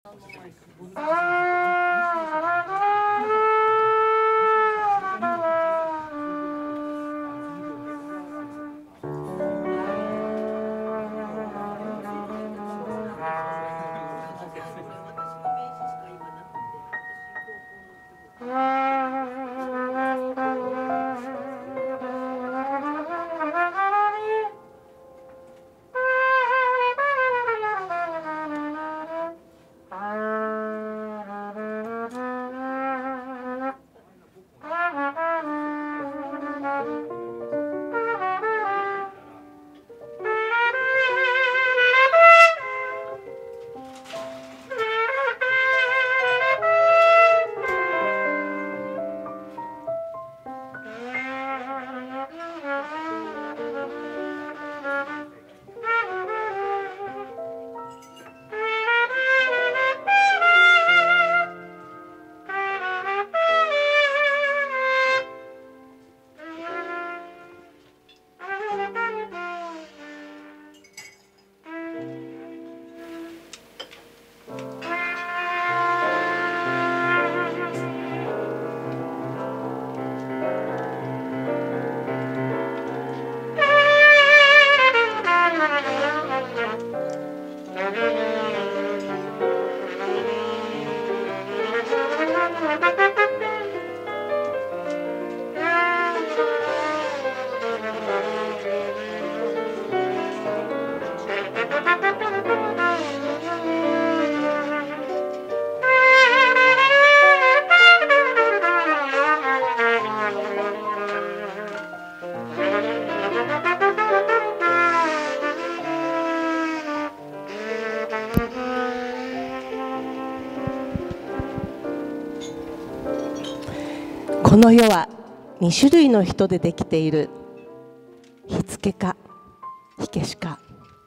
この世は2種類の人でできている。火付けか火消しか。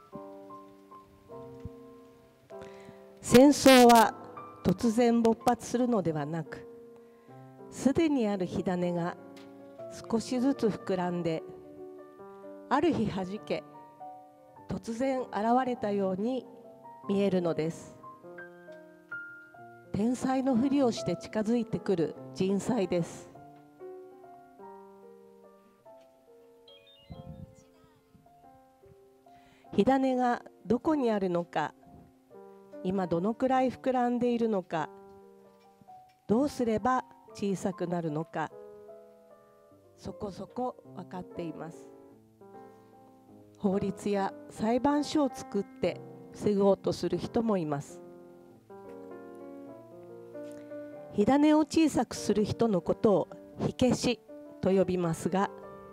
戦争は突然勃発するのではなく、すでにある火種が少しずつ膨らんで、ある日はじけ突然現れたように見えるのです。天才のふりをして近づいてくる人災です。火種がどこにあるのか、今どのくらい膨らんでいるのか、どうすれば小さくなるのか、そこそこ分かっています。法律や裁判所を作って防ごうとする人もいます。火種を小さくする人のことを火消しと呼びますが、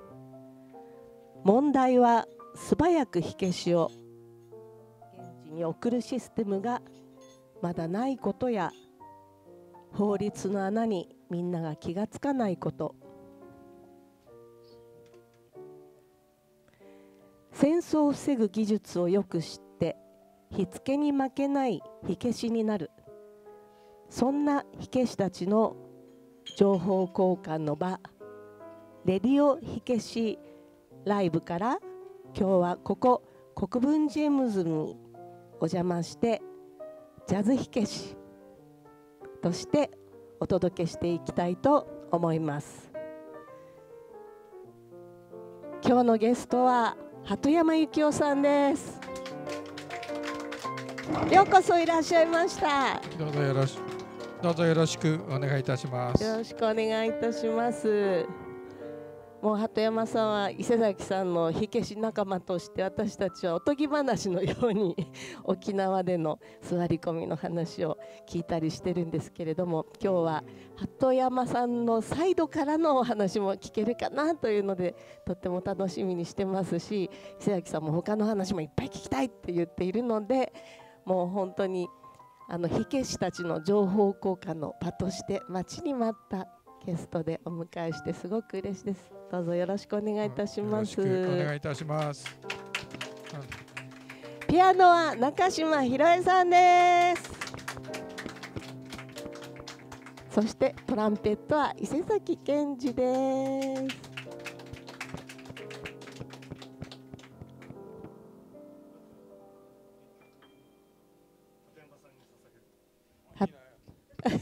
問題は素早く火消しを現地に送るシステムがまだないことや、法律の穴にみんなが気がつかないこと。戦争を防ぐ技術をよく知って火付けに負けない火消しになる、そんな火消したちの情報交換の場、レディオ火消しライブから、今日はここ国分寺エムズにお邪魔して、ジャズ火消しとしてお届けしていきたいと思います。今日のゲストは鳩山幸夫さんです。ようこそいらっしゃいました。 どうぞよろしくお願いいたします。 よろしくお願いいたします。もう鳩山さんは伊勢崎さんの火消し仲間として、私たちはおとぎ話のように沖縄での座り込みの話を聞いたりしてるんですけれども、今日は鳩山さんのサイドからのお話も聞けるかなというので、とっても楽しみにしてますし、伊勢崎さんも他の話もいっぱい聞きたいって言っているので、もう本当に火消したちの情報交換の場として待ちに待ったゲストでお迎えしてすごく嬉しいです。どうぞよろしくお願いいたします。 よろしくお願いいたします。 ピアノは中島ひろえさんです。そしてトランペットは伊勢崎健二です。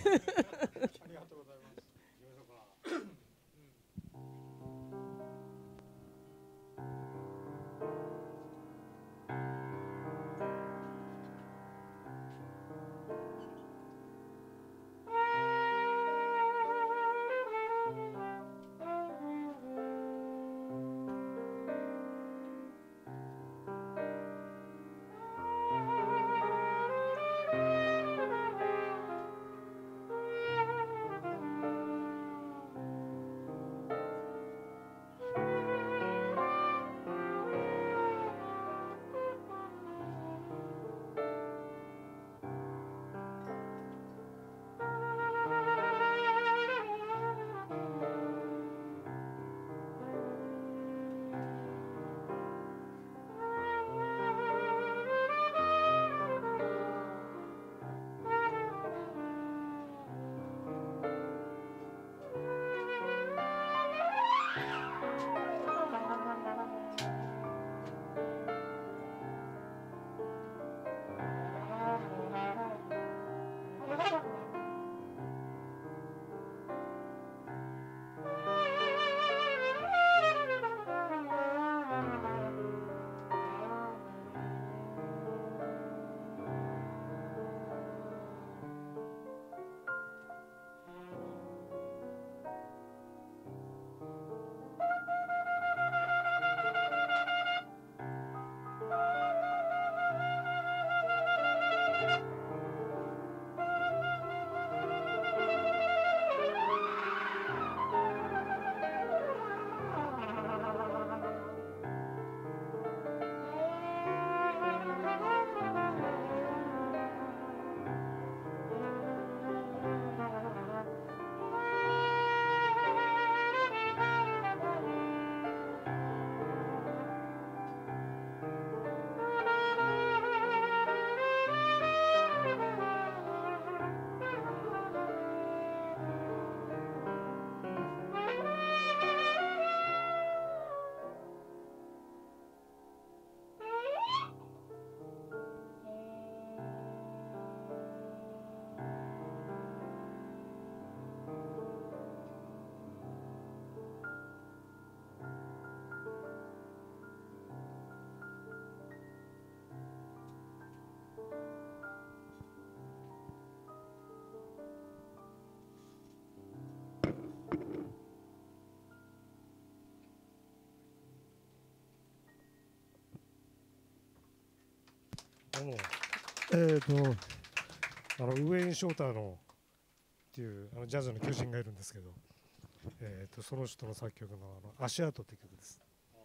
ウエイン・ショーターのっていうジャズの巨人がいるんですけど、その人の作曲の足跡って曲です。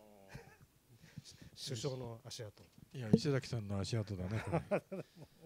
首相の足跡。 いや、伊勢崎さんの足跡だね、これ。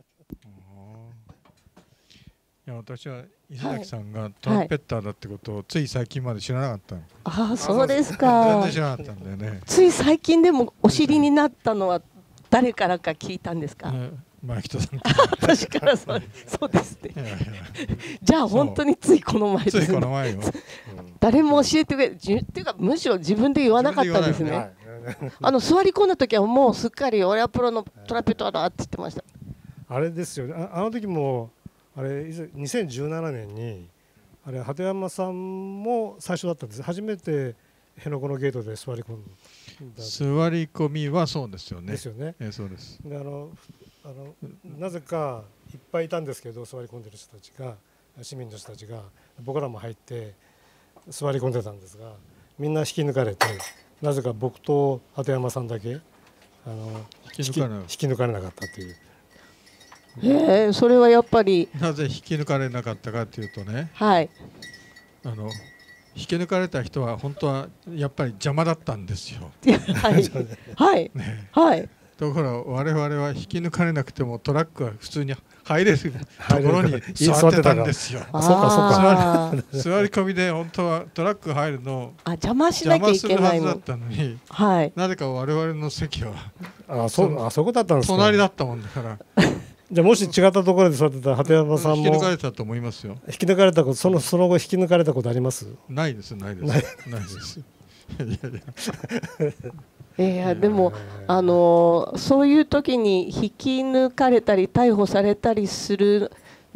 いや、私は伊勢崎さんがトランペッターだってことをつい最近まで知らなかったの。 ああ、そうですか。 全然知らなかったんだよね。 つい最近でもお知りになったのは誰からか聞いたんですか。 前人さん。 私からそうですね。じゃあ本当についこの前ですね。 ついこの前よ。 誰も教えてくれっていうかむしろ自分で言わなかったんですね。座り込んだ時はもうすっかり俺はプロのトランペットだって言ってました。 あれですよ。あの時もあれ2017年にあれ鳩山さんも最初だったんです。初めて辺野古のゲートで座り込んだ。 座り込みはそうですよね。 ですよね。 そうです。 でなぜかいっぱいいたんですけど、座り込んでる人たちが、市民の人たちが僕らも入って座り込んでたんですが、みんな引き抜かれて、なぜか僕と鳩山さんだけ引き抜かれなかったという。 それはやっぱりなぜ引き抜かれなかったかというとね、 はい、 引き抜かれた人は本当はやっぱり邪魔だったんですよ。 はいはいはい。 ところ我々は引き抜かれなくてもトラックは普通に入れるところに座ってたんですよ。 そうか座り込みで本当はトラック入るの邪魔しなきゃいけないの。 邪魔するはずだったのに、 はい、 なぜか我々の席はそこだったんですか。 隣だったもんだから。 じゃあもし違ったところで座ってた鳩山さんも引き抜かれたと思いますよ。 引き抜かれたこと、その後引き抜かれたことあります？ ないですないですないです。 いやでもそういう時に引き抜かれたり逮捕されたりする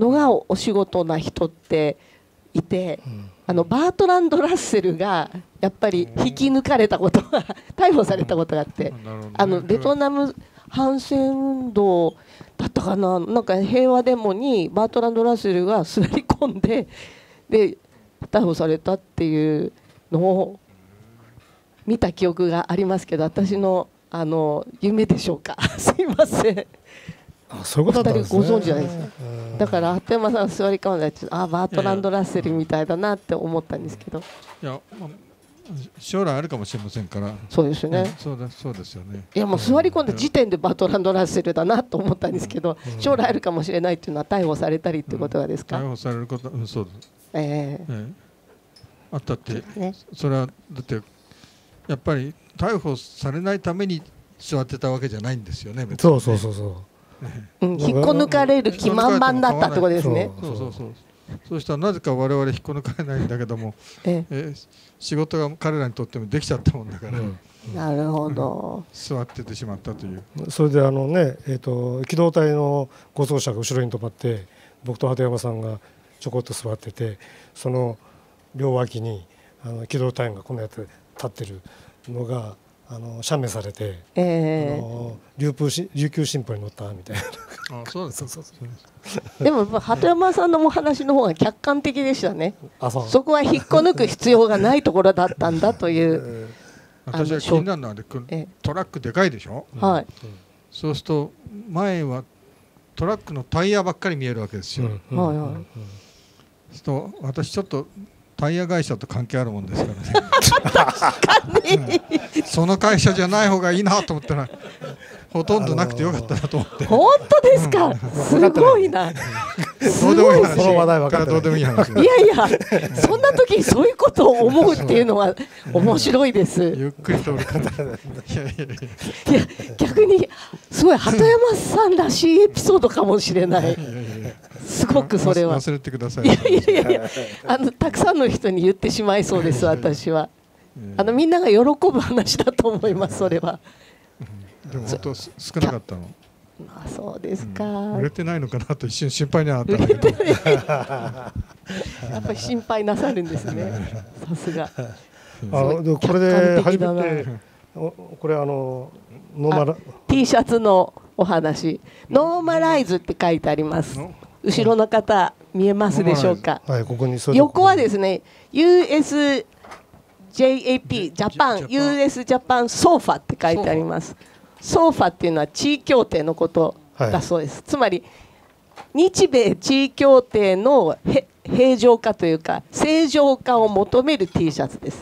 のがお仕事な人っていて、バートランド・ラッセルがやっぱり引き抜かれたことが逮捕されたことがあって、ベトナム反戦運動だったかな、なんか平和デモにバートランド・ラッセルが座り込んで逮捕されたっていうのを見た記憶がありますけど、私の夢でしょうかすいません。 そういうことだったんですね。 お二人ご存知じゃないですか。だから鳩山さん座り込んでバートランド・ラッセルみたいだなって思ったんですけど、 いや、将来あるかもしれませんから。 そうですね。 そうですよね。 いやもう座り込んだ時点でバートランド・ラッセルだなと思ったんですけど、将来あるかもしれないっていうのは逮捕されたりっていうことがですか。 逮捕されること、そうです。あったって、それはだってやっぱり逮捕されないために座ってたわけじゃないんですよね。 そう。 引っこ抜かれる気満々だったってことですね。 そうしたらなぜか我々引っこ抜かれないんだけども、仕事が彼らにとってもできちゃったもんだから、 なるほど、 座っててしまったという。 それで機動隊の護送車が後ろに止まって、僕と鳩山さんがちょこっと座ってて、その両脇に機動隊員がこのやって立ってるのが写メされて、琉球新報に載ったみたいな。 そうです。 でも鳩山さんのお話の方が客観的でしたね。そこは引っこ抜く必要がないところだったんだという。 私は気になるのはトラックでかいでしょ。 はい。 そうすると前はトラックのタイヤばっかり見えるわけですよ。 はいはい。 そうすると私ちょっとタイヤ会社と関係あるもんですからね。 確かにその会社じゃない方がいいなと思ったらほとんどなくてよかったなと思って。 本当ですか。すごいな。 どうでもいい話。 その話題分かってどうでもいい話。 いやそんな時にそういうことを思うっていうのは面白いです。 ゆっくりと。いや逆にすごい鳩山さんらしいエピソードかもしれない。すごくそれは。 忘れてください。 いやたくさんの人に言ってしまいそうです私は。みんなが喜ぶ話だと思いますそれは。 でも本当少なかったの。 そうですか。 売れてないのかなと一瞬心配になったんだけど。 やっぱり心配なさるんですね。さすが。 これで初めてこれ T シャツのお話、ノーマライズって書いてあります。後ろの方見えますでしょうか。横はですね USJAP ジャパン US ジャパンソーファって書いてあります。ソーファっていうのは地位協定のことだそうです。つまり日米地位協定の平常化というか正常化を求める T シャツです。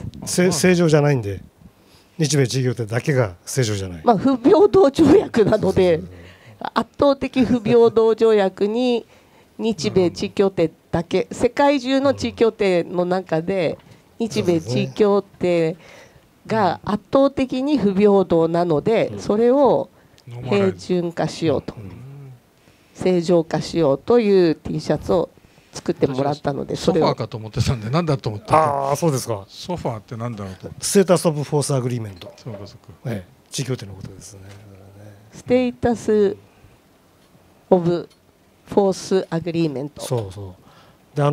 正常じゃないんで、日米地位協定だけが正常じゃない。 不平等条約なので圧倒的不平等条約に日米地位協定だけ、世界中の地位協定の中で日米地位協定が圧倒的に不平等なので、それを平準化しようと、正常化しようという T シャツを作ってもらったので、 ソファーかと思ってたんで何だと思った。 ああそうですか。 ソファーって何だろうと。 ステータスオブフォースアグリーメント。 そうかそうか。 地位協定のことですね。 ステータスオブフォースアグリーメント。 そうで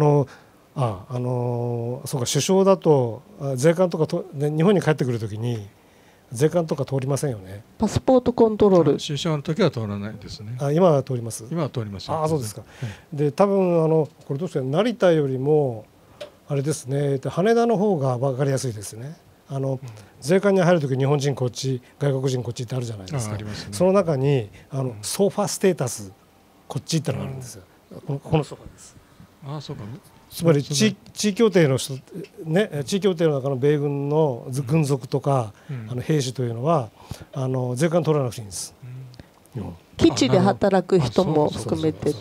そうか、首相だと税関とか日本に帰ってくるときに税関とか通りませんよね。 パスポートコントロール。 首相の時は通らないですね。 今は通ります。 今は通ります。 そうですか。で多分これどうして成田よりもあれですね、羽田の方が分かりやすいですね。税関に入るとき日本人こっち、外国人こっちってあるじゃないですか。その中にソファステータスこっちってのがあるんですよ。このソファです。 そうか。 つまり地位協定の人ね、地位協定の中の米軍の軍属とか兵士というのは税関取らなくていいんです。 基地で働く人も含めて。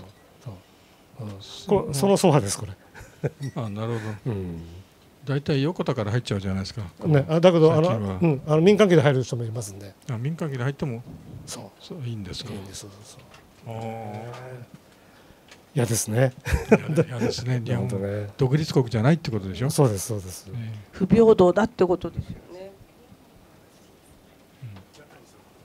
そのソファですこれ。 なるほど。大体横田から入っちゃうじゃないですか。 だけど民間機で入る人もいますんで。 民間機で入ってもいいんですか。 嫌ですね。 嫌ですね。日本独立国じゃないってことでしょ。 そうですそうです。 不平等だってことですよね。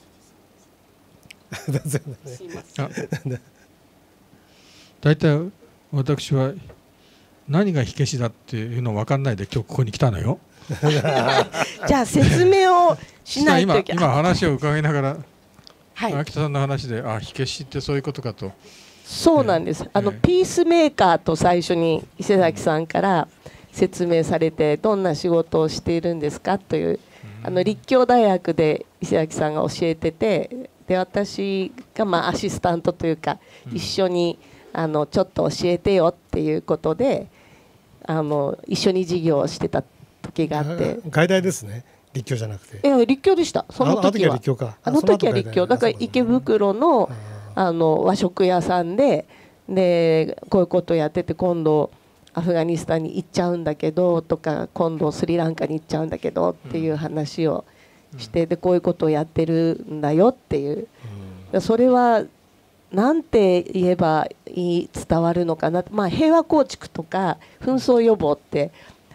大体私は何が火消しだっていうの分かんないで今日ここに来たのよ。 じゃあ説明をしないといけない。 今話を伺いながら、 はい、 秋田さんの話で火消しってそういうことかと。 そうなんです、ピースメーカーと最初に伊勢崎さんから説明されて、どんな仕事をしているんですかという、立教大学で伊勢崎さんが教えてて、で私がアシスタントというか、一緒にちょっと教えてよっていうことで一緒に授業をしてた時があって。 外大ですね、立教じゃなくて。 立教でした。その時はあの時は立教だから、池袋の和食屋さんでこういうことをやってて、今度アフガニスタンに行っちゃうんだけどとか、今度スリランカに行っちゃうんだけどっていう話をして、でこういうことをやってるんだよっていう、それはなんて言えば伝わるのかな、平和構築とか紛争予防って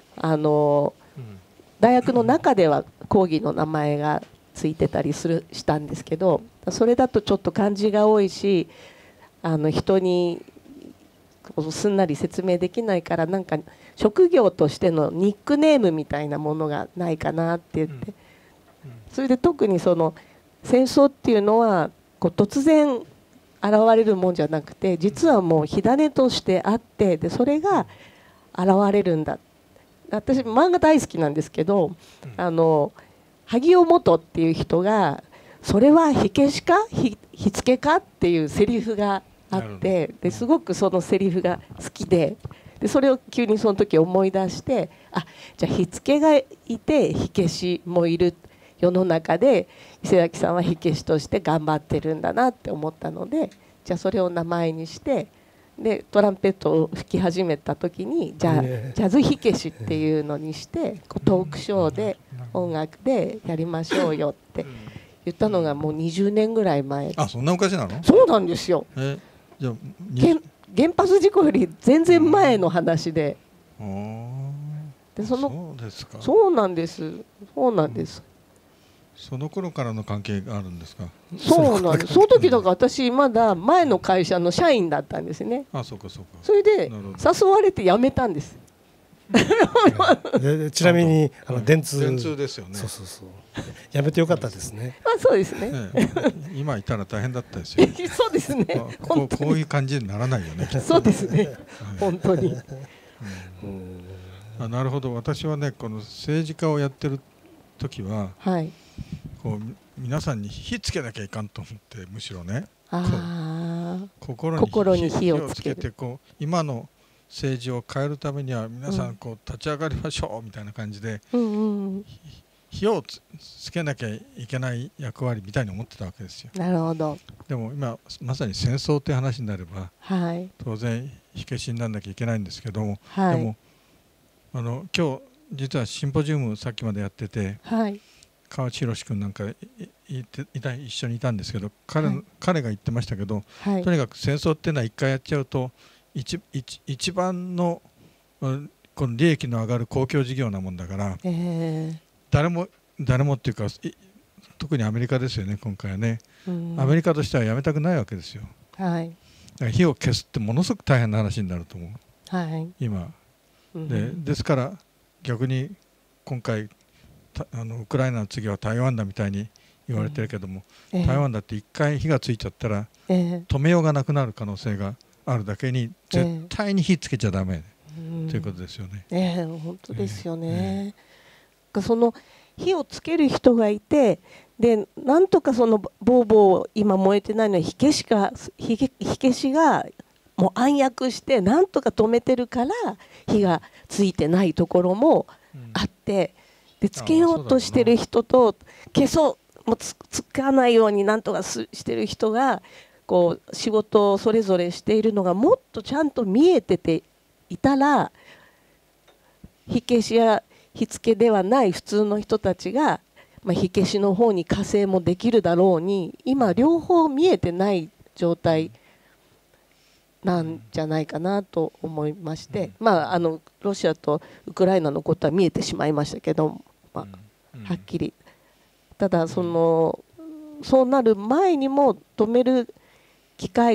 大学の中では講義の名前がついてたりしたんですけど、それだとちょっと漢字が多いし、人にすんなり説明できないから、なんか職業としてのニックネームみたいなものがないかなって言って、それで特にその戦争っていうのはこう突然現れるもんじゃなくて、実はもう火種としてあって、でそれが現れるんだ。私漫画大好きなんですけど、萩尾元っていう人が「それは火消しか火付けか?」っていうセリフがあって、ですごくそのセリフが好きで、それを急にその時思い出して、じゃあ火付けがいて火消しもいる世の中で、伊勢崎さんは火消しとして頑張ってるんだなって思ったので、じゃあそれを名前にして、でトランペットを吹き始めた時に、じゃあジャズ火消しっていうのにして、トークショーで音楽でやりましょうよって言ったのがもう20年ぐらい前。 そんな昔なの？ そうなんですよ。 じゃあ原発事故より全然前の話で、 そうですか。 そうなんです。そうなんです。 その頃からの関係があるんですか？ そうなんです。その時だから私まだ前の会社の社員だったんですね。 そうかそうか。 それで誘われて辞めたんです。 ちなみに電通ですよね。 そう辞めてよかったですね。 そうですね。 今いたら大変だったですよ。 そうですね。 こういう感じにならないよね。 そうですね。本当に。 なるほど。私はね、この政治家をやってる時は、こう皆さんに火つけなきゃいかんと思って、むしろね、心に火をつけて、こう今の政治を変えるためには皆さんこう立ち上がりましょうみたいな感じで、火をつけなきゃいけない役割みたいに思ってたわけですよ。 なるほど。 でも今まさに戦争って話になれば、当然火消しにならなきゃいけないんですけども、でも今日実はシンポジウムさっきまでやってて、川内宏君なんか一緒にいたんですけど、彼が言ってましたけど、とにかく戦争っていうのは一回やっちゃうと一番のこの利益の上がる公共事業なもんだから、誰もっていうか特にアメリカですよね、今回はね。アメリカとしてはやめたくないわけですよ。火を消すってものすごく大変な話になると思う、今ですから逆に今回ウクライナの次は台湾だみたいに言われてるけども、台湾だって一回火がついちゃったら止めようがなくなる可能性があるだけに、絶対に火つけちゃダメということですよね。 本当ですよね。その火をつける人がいて、でなんとかそのボーボー今燃えてないのは火消しがもう暗躍してなんとか止めてるから火がついてないところもあって、でつけようとしてる人と消そうもうつかないようになんとかしてる人がこう仕事をそれぞれしているのがもっとちゃんと見えてていたら、火消しや火付けではない普通の人たちが、火消しの方に加勢もできるだろうに、今両方見えてない状態なんじゃないかなと思いまして、ロシアとウクライナのことは見えてしまいましたけど、はっきり。ただそうなる前にも止める機会が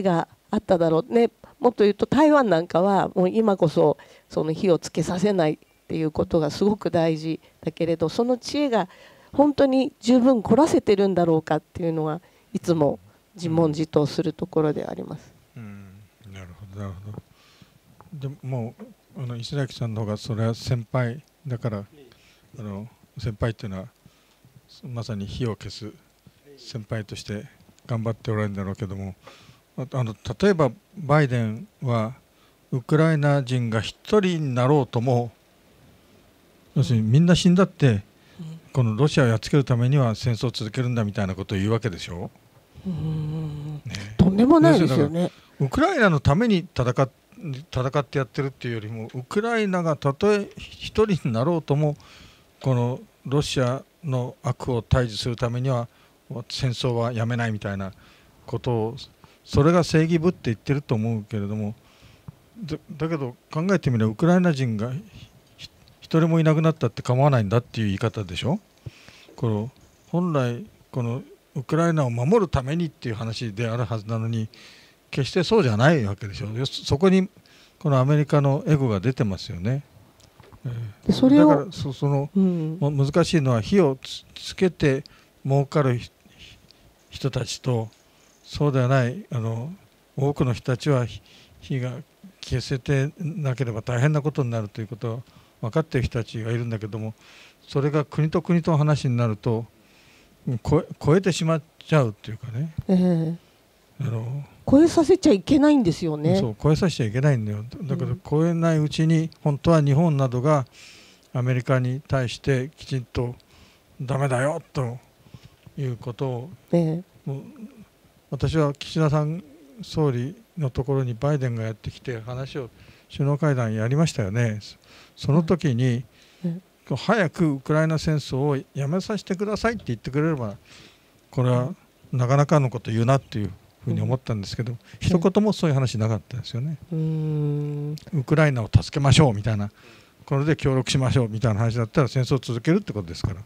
あっただろうね。もっと言うと台湾なんかはもう今こそその火をつけさせないっていうことがすごく大事だけれど、その知恵が本当に十分凝らせてるんだろうかっていうのはいつも自問自答するところであります。 なるほどなるほど。でもう石崎さんの方がそれは先輩だから、先輩っていうのはまさに火を消す先輩として頑張っておられるんだろうけども、例えばバイデンはウクライナ人が一人になろうとも、要するにみんな死んだってこのロシアをやっつけるためには戦争を続けるんだみたいなことを言うわけでしょ。 とんでもないですよね。 ウクライナのために戦ってやってるっていうよりも、ウクライナがたとえ一人になろうともこのロシアの悪を退治するためには戦争はやめないみたいなことを、それが正義ぶって言ってると思うけれども、だけど考えてみればウクライナ人が一人もいなくなったって構わないんだっていう言い方でしょ。本来このウクライナを守るためにっていう話であるはずなのに、決してそうじゃないわけでしょ。そこにこのアメリカのエゴが出てますよね。 それをだからその、難しいのは火をつけて儲かる人たちと、そうではない多くの人たちは火が消せてなければ大変なことになるということは分かっている人たちがいるんだけども、それが国と国との話になると超えてしまっちゃうっていうかね、 超えさせちゃいけないんですよね。 そう超えさせちゃいけないんだよ。だけど超えないうちに本当は日本などがアメリカに対してきちんとダメだよということを、もう私は岸田さん総理のところにバイデンがやってきて話を首脳会談やりましたよね。その時に早くウクライナ戦争をやめさせてくださいって言ってくれれば、これはなかなかのこと言うなっていうふうに思ったんですけど、一言もそういう話なかったですよね。ウクライナを助けましょうみたいな、これで協力しましょうみたいな話だったら戦争を続けるってことですから。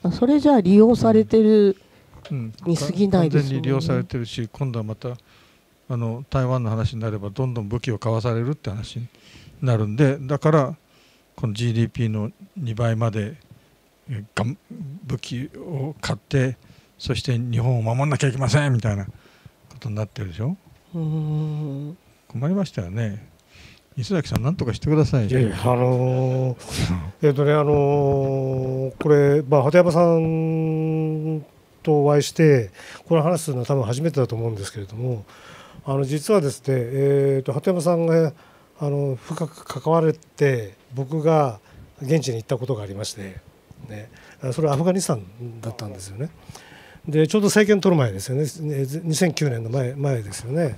それじゃあ利用されてるに過ぎないですよね。 完全に利用されてるし、今度はまた台湾の話になればどんどん武器を買わされるって話になるんで、だからこの GDP の2倍まで武器を買って、そして日本を守んなきゃいけませんみたいなことになってるでしょ。困りましたよね。磯崎さん、なんとかしてください。 これ、鳩山さんとお会いしてこの話するのは多分初めてだと思うんですけれども、実はですね、鳩山さんが深く関われて僕が現地に行ったことがありまして、ね、それはアフガニスタンだったんですよね。でちょうど政権取る前ですよね。2009年の前ですよね。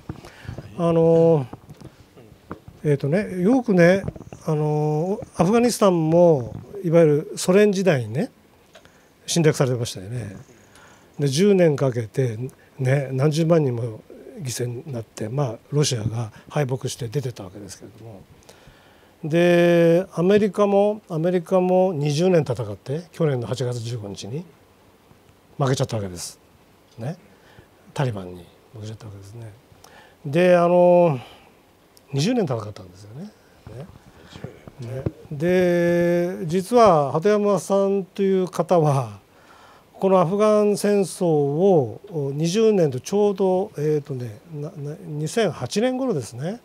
よくねアフガニスタンもいわゆるソ連時代にね侵略されてましたよね。で10年かけて、ね、何十万人も犠牲になって、ロシアが敗北して出てたわけですけれども、でアメリカも20年戦って去年の8月15日に負けちゃったわけです、ね、タリバンに負けちゃったわけですね。で20年戦ったんですよね。で実は鳩山さんという方はこのアフガン戦争を20年とちょうど2008年頃ですね。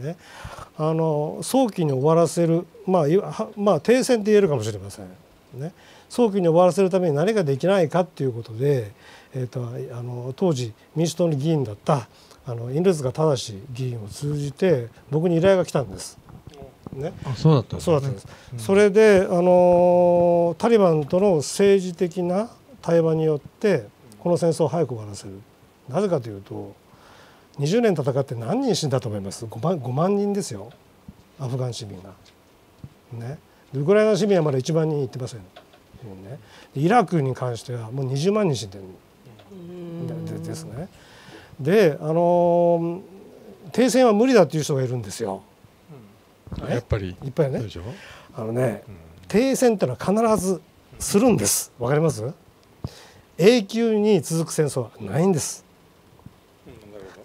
早期に終わらせる、停戦って言えるかもしれません、ね、早期に終わらせるために何ができないかっていうことで、当時民主党の議員だった犬塚正議員を通じて僕に依頼が来たんです。ね、 そうだったんですね。 そうだったんです。それでタリバンとの政治的な対話によってこの戦争を早く終わらせる。なぜかというと20年戦って何人死んだと思います？ 5万人ですよ、アフガン市民が、ね、ウクライナ市民はまだ1万人いってません、ね、イラクに関してはもう20万人死んでるですね。で停戦は無理だっていう人がいるんですよ、 やっぱりいっぱいね。停戦ってのは必ずするんです。わかります？永久に続く戦争はないんです。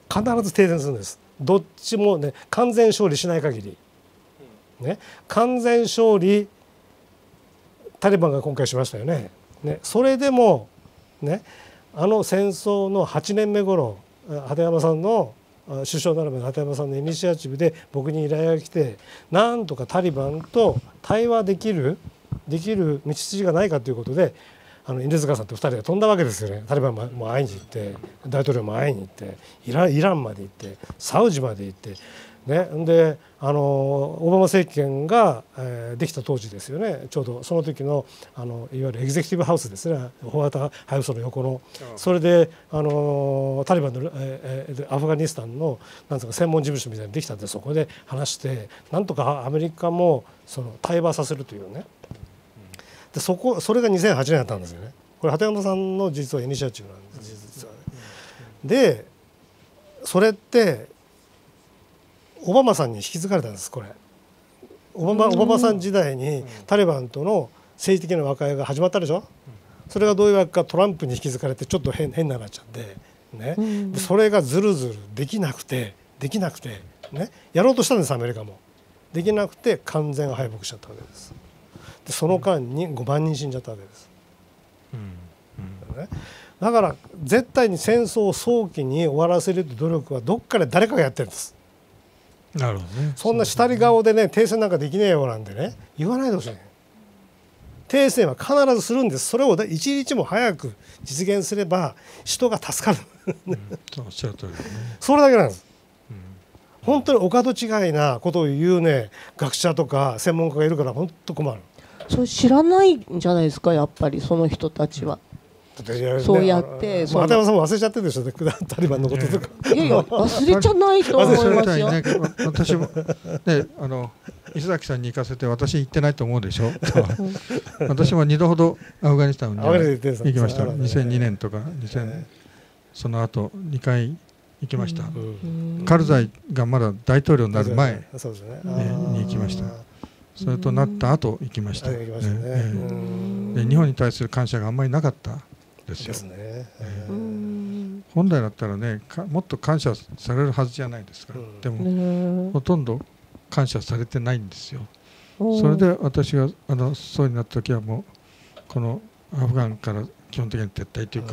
必ず停戦するんです。どっちもね完全勝利しない限り、ね、完全勝利タリバンが今回しましたよね。それでもね戦争の8年目頃鳩山さんの首相ならば鳩山さんのイニシアチブで僕に依頼が来てなんとかタリバンと対話できる道筋がないかということで犬塚さんと2人で飛んだわけですよね。タリバンも会いに行って大統領も会いに行ってイランまで行ってサウジまで行ってね、でオバマ政権が、できた当時ですよね。ちょうどその時のいわゆるエグゼクティブハウスですね、ホワイトハウスの横の、それでタリバンの、アフガニスタンのなんていうか専門事務所みたいにできたんで、そこで話してなんとかアメリカもその対話させるというね。でそれが2008年だったんですよね。これ鳩山さんの実はイニシアチブなんです、実は。でそれってオバマさんに引き継がれたんです。これオバマさん時代にタリバンとの政治的な和解が始まったでしょ。それがどういうわけかトランプに引き継がれてちょっと変ななっちゃってね、でそれがずるずるできなくてね、やろうとしたんです。アメリカもできなくて完全敗北しちゃったわけです。でその間に5万人死んじゃったわけです、ね、だから絶対に戦争を早期に終わらせるという努力はどっかで誰かがやってるんです。 なるほどね。 そんな下り顔でね停戦なんかできねえよなんてね言わないでほしい。停戦は必ずするんです。それを一日も早く実現すれば人が助かる、それだけなんです、本当にお門違いなことを言うね学者とか専門家がいるから本当困る。 それ知らないんじゃないですか、やっぱりその人たちは。そうやって鳩山さんも忘れちゃってるでしょ、タリバンのこととか。 いやいや忘れちゃないと思いますよ。 私もね石崎さんに行かせて私行ってないと思うでしょ私も2度ほどアフガニスタンに行きました。2002年とかその後2回行きました。カルザイがまだ大統領になる前に行きました。それとなった後行きました。で日本に対する感謝があんまりなかったですよ。本来だったらねもっと感謝されるはずじゃないですか。でもほとんど感謝されてないんですよ。それで私が総理になった時はもうこのアフガンから基本的に撤退というか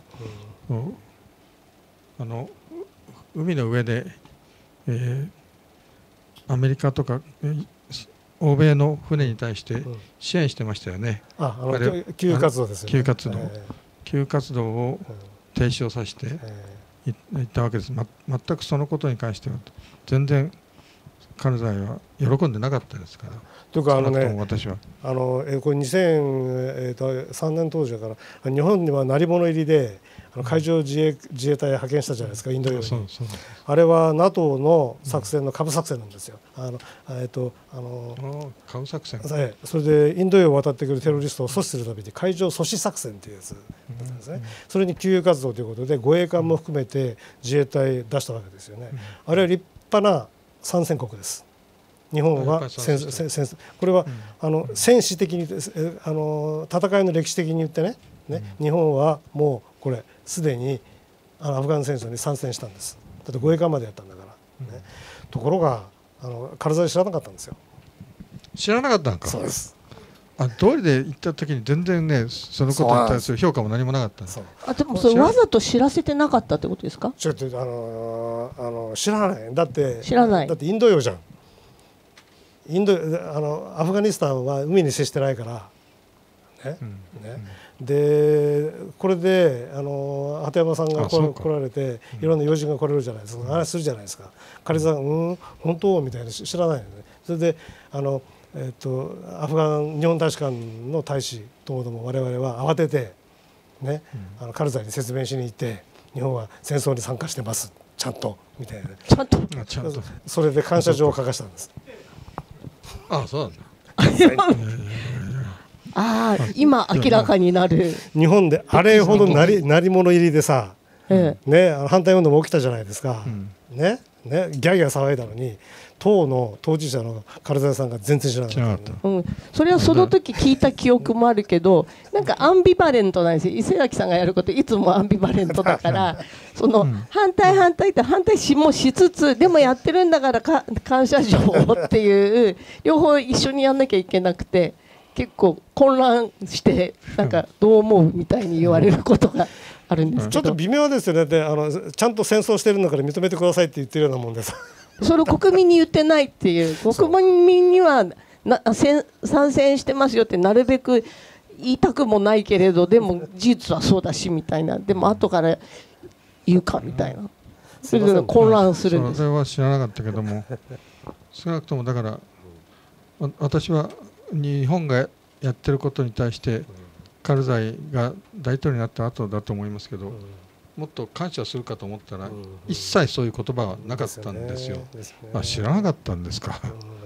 海の上で、アメリカとか欧米の船に対して支援してましたよね。 救出活動ですよね。 救出活動を停止をさせていったわけです。全くそのことに関しては全然カルザイは喜んでなかったですから。 というか私はこれ2003年当時だから日本には鳴り物入りで海上自衛隊派遣したじゃないですか、インド洋に。あれは NATO の作戦の下部作戦なんですよ。 下部作戦。 それでインド洋を渡ってくるテロリストを阻止するために海上阻止作戦というやつなんですね。それに救援活動ということで護衛艦も含めて自衛隊出したわけですよね。あれは立派な参戦国です。日本はこれは戦史的に戦いの歴史的に言ってね、日本はもうこれすでにアフガン戦争に参戦したんです。だって護衛艦までやったんだから、ね、ところがカルザイ知らなかったんですよ。 知らなかったんか。 そうです。 通りで行った時に全然ねそのことに対する評価も何もなかったんです。 でもそれわざと知らせてなかったってことですか。 ちょっと知らない。だってインド洋じゃん。アフガニスタンは海に接してないからね。でこれで鳩山さんが来られていろんな要人が来れるじゃないですか。話するじゃないですか。彼さん本当みたいな知らないよね。それでアフガン日本大使館の大使ともども我々は慌ててねカルザイに説明しに行って日本は戦争に参加してますちゃんとみたいな。 ちゃんと。 それで感謝状を書かしたんです。 そうなんだ。 今明らかになる。 日本であれほど鳴り物入りでさ、反対運動も起きたじゃないですか。 ギャーギャー騒いだのに当事者の唐沢さんが全然知らなかった、 それはその時聞いた記憶もあるけど、なんかアンビバレントなんですよ。伊勢崎さんがやることいつもアンビバレントだからその反対って反対もしつつ、でもやってるんだから感謝状っていう両方一緒にやんなきゃいけなくて、結構混乱してなんかどう思うみたいに言われることがあるんですけど、 ちょっと微妙ですよね。でちゃんと戦争してるんだから認めてくださいって言ってるようなもんですそれを国民に言ってないっていう、国民には参戦してますよってなるべく言いたくもないけれど、でも事実はそうだしみたいな、でも後から言うかみたいな、それで混乱するんです。 それは知らなかったけども、少なくともだから私は日本がやってることに対してカルザイが大統領になった後だと思いますけど、もっと感謝するかと思ったら一切そういう言葉はなかったんですよ。知らなかったんですか。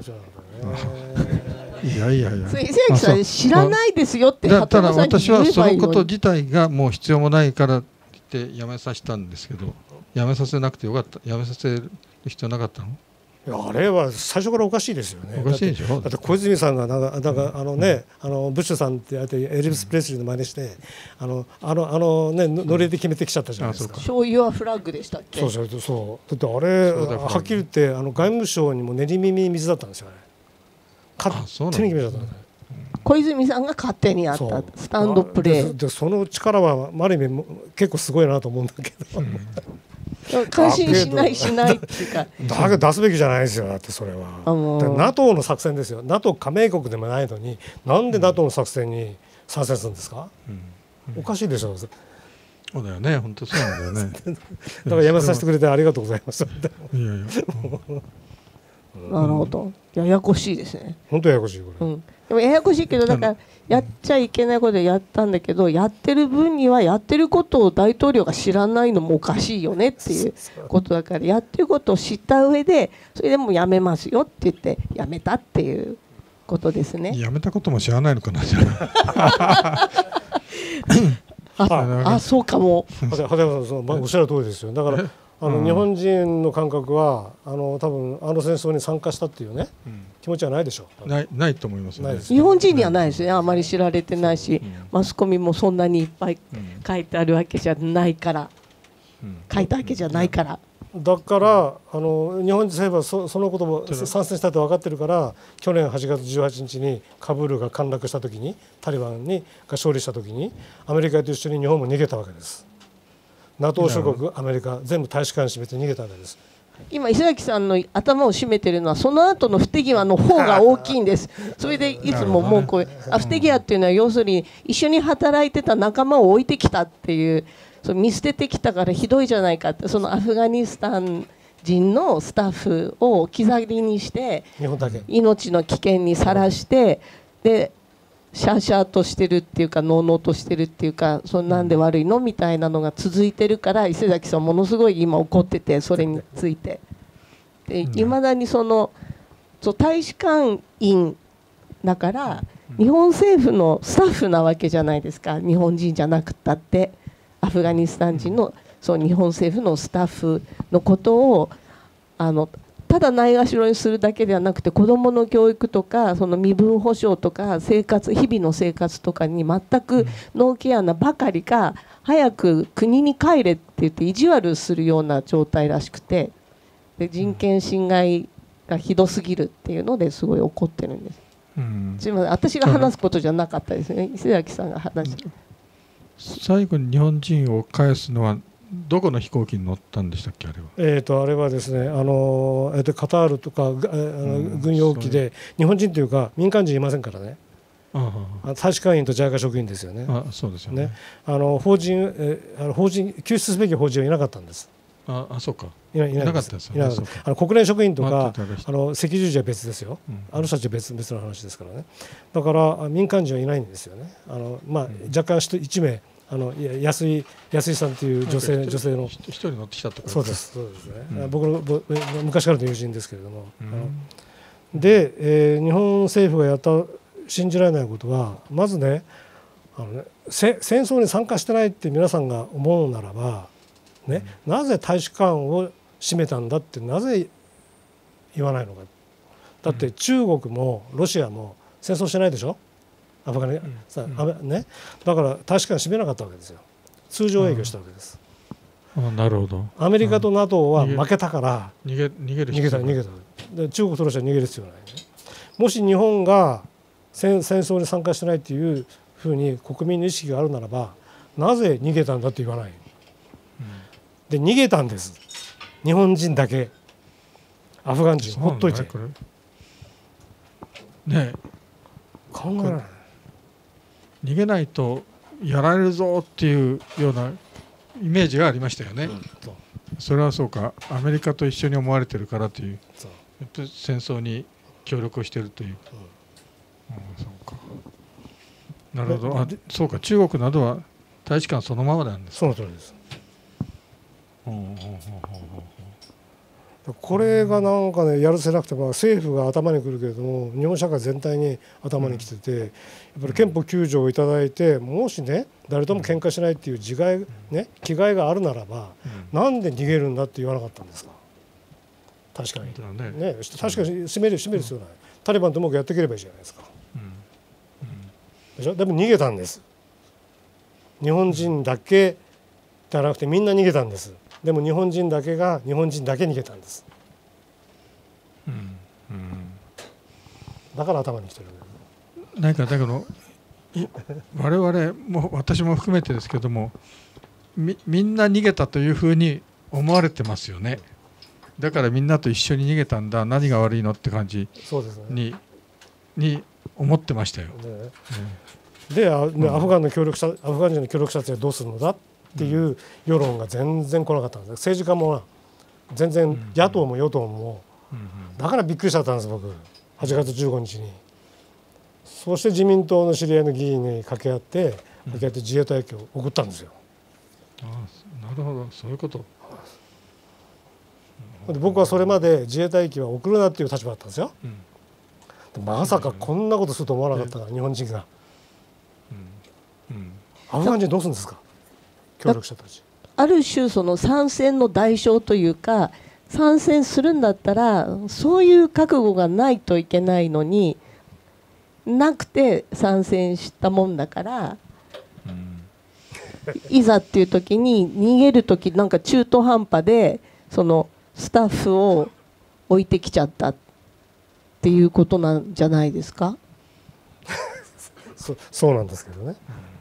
いや伊勢崎さん知らないですよってだったら私はそのこと自体がもう必要もないからってやめさせたんですけど、やめさせなくてよかった。やめさせる必要なかったの？ あれは最初からおかしいですよね。 おかしいでしょ。 だって小泉さんがブッシュさんってエルビス・プレスリーの真似してノリで決めてきちゃったじゃないですか。 醤油はフラッグでしたっけ。そうだってあれはっきり言って外務省にも練り耳水だったんですよね。勝手に決めちゃったんです。 小泉さんが勝手にやったスタンドプレーでその力はある意味結構すごいなと思うんだけど、 感心しないっていうかだけど出すべきじゃないですよ。だってそれは NATO の作戦ですよ。 NATO 加盟国でもないのになんで NATO の作戦に参戦するんですか。おかしいでしょ。 そうだよね、本当そうなんだよねだからやめさせてくれてありがとうございます。 なるほど、ややこしいですね。 本当ややこしいこれ、 でもややこしいけど、だからやっちゃいけないことでやったんだけど、やってる分にはやってることを大統領が知らないのもおかしいよねっていうことだから、やってることを知った上でそれでもやめますよって言ってやめたっていうことですね。 やめたことも知らないのかな。 そうかも。 畑山さんおっしゃる通りですよ。だから日本人の感覚は多分戦争に参加したっていうね、気持ちはないでしょう。 ないと思いますね。 日本人にはないですね。あまり知られてないし、マスコミもそんなにいっぱい書いてあるわけじゃないから、書いたわけじゃないから。 だから日本政府はそのことも参戦したって分かってるから、去年8月18日にカブールが陥落した時にタリバンが勝利した時にアメリカと一緒に日本も逃げたわけです。NATO 諸国アメリカ全部大使館閉めて逃げたわけです。 今伊勢崎さんの頭を締めてるのはその後の不手際の方が大きいんです。それでいつももうこう不手際っていうのは要するに一緒に働いてた仲間を置いてきたっていう、見捨ててきたからひどいじゃないかって、そのアフガニスタン人のスタッフを置き去りにして命の危険にさらして、でシャーシャーとしてるっていうかノーノーとしてるっていうか、そんなんで悪いのみたいなのが続いてるから、伊勢崎さんものすごい今怒ってて、それについていまだに大使館員だから日本政府のスタッフなわけじゃないですか。日本人じゃなくったってアフガニスタン人の日本政府のスタッフのことをただないがしろにするだけではなくて、子どもの教育とかその身分保障とか日々の生活とかに全くノーケアなばかりか、早く国に帰れって言って意地悪するような状態らしくて、で人権侵害がひどすぎるっていうのですごい怒ってるんです。すいません、私が話すことじゃなかったですね。伊勢崎さんが話して。 最後に日本人を返すのはどこの飛行機に乗ったんでしたっけ、あれは。 あれはですね、カタールとか軍用機で、日本人というか民間人いませんからね。大使館員とJICA職員ですよね。 そうですよね。 法人救出すべき法人はいなかったんです。 そうか。 いなかったですよね。国連職員とか赤十字は別ですよ。あの人たちは別の話ですからね。だから民間人はいないんですよね。若干1名安井さんという女性の一人乗ってきたとか。 そうですね。僕の昔からの友人ですけれども、で日本政府がやった信じられないことは、まずね戦争に参加してないって皆さんが思うならばね、なぜ大使館を占めたんだってなぜ言わないのか。だって中国もロシアも戦争してないでしょ、アフガニスタン、ね、だから確かに占めなかったわけですよ。通常営業したわけです。 なるほど。 アメリカと NATO は負けたから逃げたで、中国とロシアは逃げる必要ない、ね、もし日本が戦争に参加してないっていうふうに国民の意識があるならば、なぜ逃げたんだって言わない、で逃げたんです、日本人だけ。アフガン人ほっといてね、 考えられない。 逃げないとやられるぞっていうようなイメージがありましたよね、それはそうか、アメリカと一緒に思われてるからという、やっぱり戦争に協力をしているという、そうか、なるほど。そうか、中国などは大使館そのままなんですか。 その通りです。これがなんかね、やるせなくても政府が頭にくるけれども、日本社会全体に頭にきてて、やっぱり憲法9条をいただいて、もしね誰とも喧嘩しないっていう気概があるならば、なんで逃げるんだって言わなかったんですか。確かにね、確かに締める必要ない。タリバンとうまくやっていければいいじゃないですか。でしょ。でも逃げたんです。日本人だけじゃなくてみんな逃げたんです。でも日本人だけが日本人だけ逃げたんです。だから頭にきてる。 なんかだけど我々も私も含めてですけども、みんな逃げたというふうに思われてますよね。だからみんなと一緒に逃げたんだ、何が悪いのって感じに思ってましたよ。 で、アフガン人の協力者たちはどうするのだっていう世論が全然来なかったんです。政治家も全然野党も与党も、だからびっくりしちゃったんです僕、8月15日に。そして自民党の知り合いの議員に掛け合って自衛隊機を送ったんですよ。 なるほど、そういうこと。 で僕はそれまで自衛隊機は送るなっていう立場だったんですよ。まさかこんなことすると思わなかったから、日本人が。アフガン人どうするんですか、協力者たち。 ある種その参戦の代償というか、参戦するんだったらそういう覚悟がないといけないのになくて参戦したもんだから、いざっていう時に逃げる時なんか中途半端でそのスタッフを置いてきちゃったっていうことなんじゃないですか。 そうなんですけどね。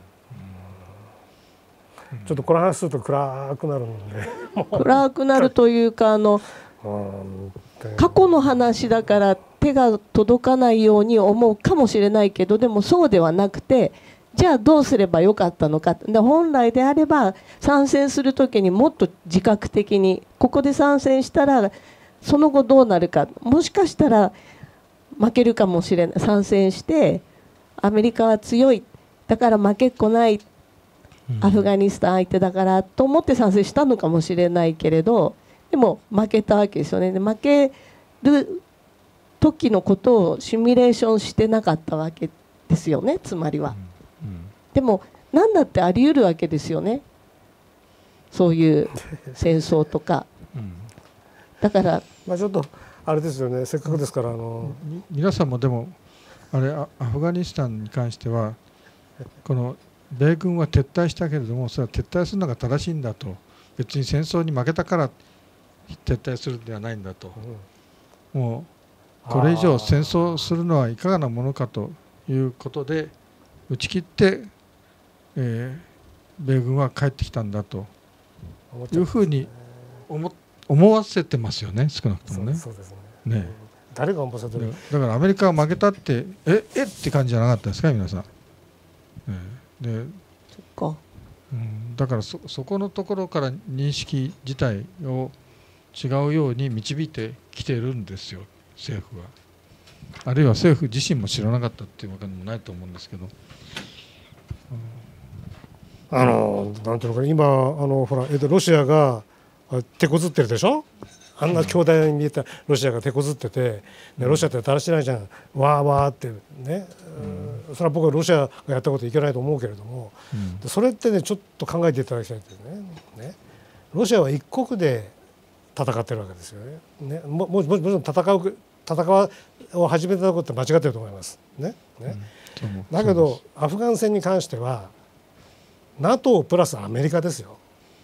ちょっとこの話すると暗くなるので暗くなるというか、過去の話だから手が届かないように思うかもしれないけど、でもそうではなくて、じゃあどうすればよかったのか。で本来であれば参戦する時にもっと自覚的に、ここで参戦したらその後どうなるか、もしかしたら負けるかもしれない、参戦してアメリカは強いだから負けっこない、アフガニスタン相手だからと思って参戦したのかもしれないけれど、でも負けたわけですよね。で負ける時のことをシミュレーションしてなかったわけですよね、つまりは。でも何だってあり得るわけですよね、そういう戦争とか。だからちょっとあれですよね、せっかくですから皆さんもでもあれアフガニスタンに関してはこの米軍は撤退したけれども、それは撤退するのが正しいんだと、別に戦争に負けたから撤退するんではないんだと、もうこれ以上戦争するのはいかがなものかということで打ち切って、米軍は帰ってきたんだというふうに思わせてますよね、少なくともね。 そうですね。誰が思わせてる。 だからアメリカが負けたってって感じじゃなかったですか皆さん。でそっか、 だからそこのところから認識自体を違うように導いてきてるんですよ、政府は。あるいは政府自身も知らなかったっていうわけでもないと思うんですけど、 なんていうのかな、今ほらロシアが手こずってるでしょ。あんな強大に見えたロシアが手こずってて、ロシアってだらしないじゃん、わーわーってね。それは僕はロシアがやったこといけないと思うけれども、それってねちょっと考えていただきたいんですね。ロシアは一国で戦ってるわけですよね。もちろん戦を始めたことって間違ってると思います。だけどアフガン戦に関しては NATO プラスアメリカですよ。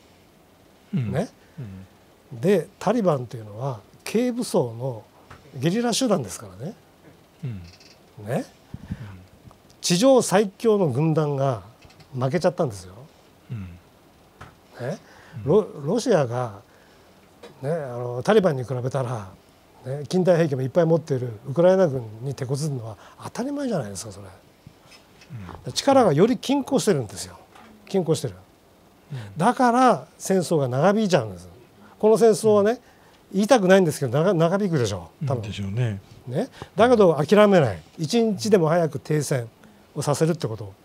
でタリバンというのは軽武装のゲリラ集団ですからね。地上最強の軍団が負けちゃったんですよ。ロシアが、タリバンに比べたら、近代兵器もいっぱい持っているウクライナ軍に手こずるのは当たり前じゃないですかそれ。力がより均衡してるんですよ。均衡してる。だから戦争が長引いちゃうんです。この戦争はね言いたくないんですけど長引くでしょう多分。 でしょうね。 だけど諦めない。一日でも早く停戦をさせるってこと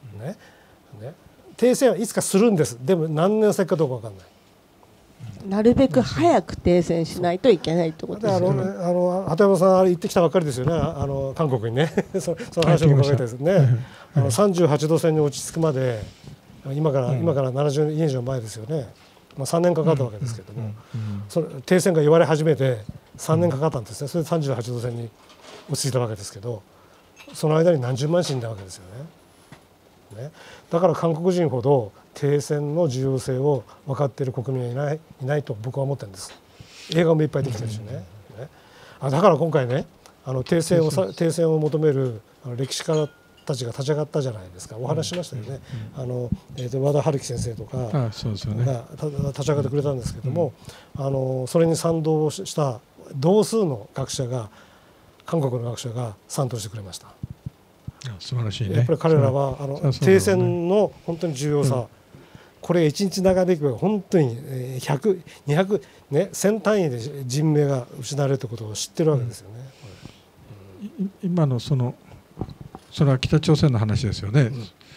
停戦はいつかするんです。でも何年先かどうか分かんない。 なるべく早く停戦しないといけないってことですよね。 鳩山さんあれ行ってきたばっかりですよね。韓国にねその話を伺いたいですね。38度線に落ち着くまで今から70年以上前ですよね。3年かかったわけですけども、それ停戦が言われ始めて3年かかったんですね。それで38度線に落ち着いたわけですけど、その間に何十万死んだわけですよね。だから韓国人ほど停戦の重要性を分かっている国民はいないと僕は思ってるんです。映画もいっぱいできてるしね。だから今回ね停戦を求める歴史家たちが立ち上がったじゃないですか。お話ししましたよね。和田春樹先生とかが立ち上がってくれたんですけども、それに賛同した同数の学者が韓国の学者が賛同してくれました。 素晴らしいね。 やっぱり彼らは停戦の本当に重要さ、これ一日長引けば本当に100、200、1000単位で人命が失われるということを知ってるわけですよね。 今のそれは北朝鮮の話ですよね。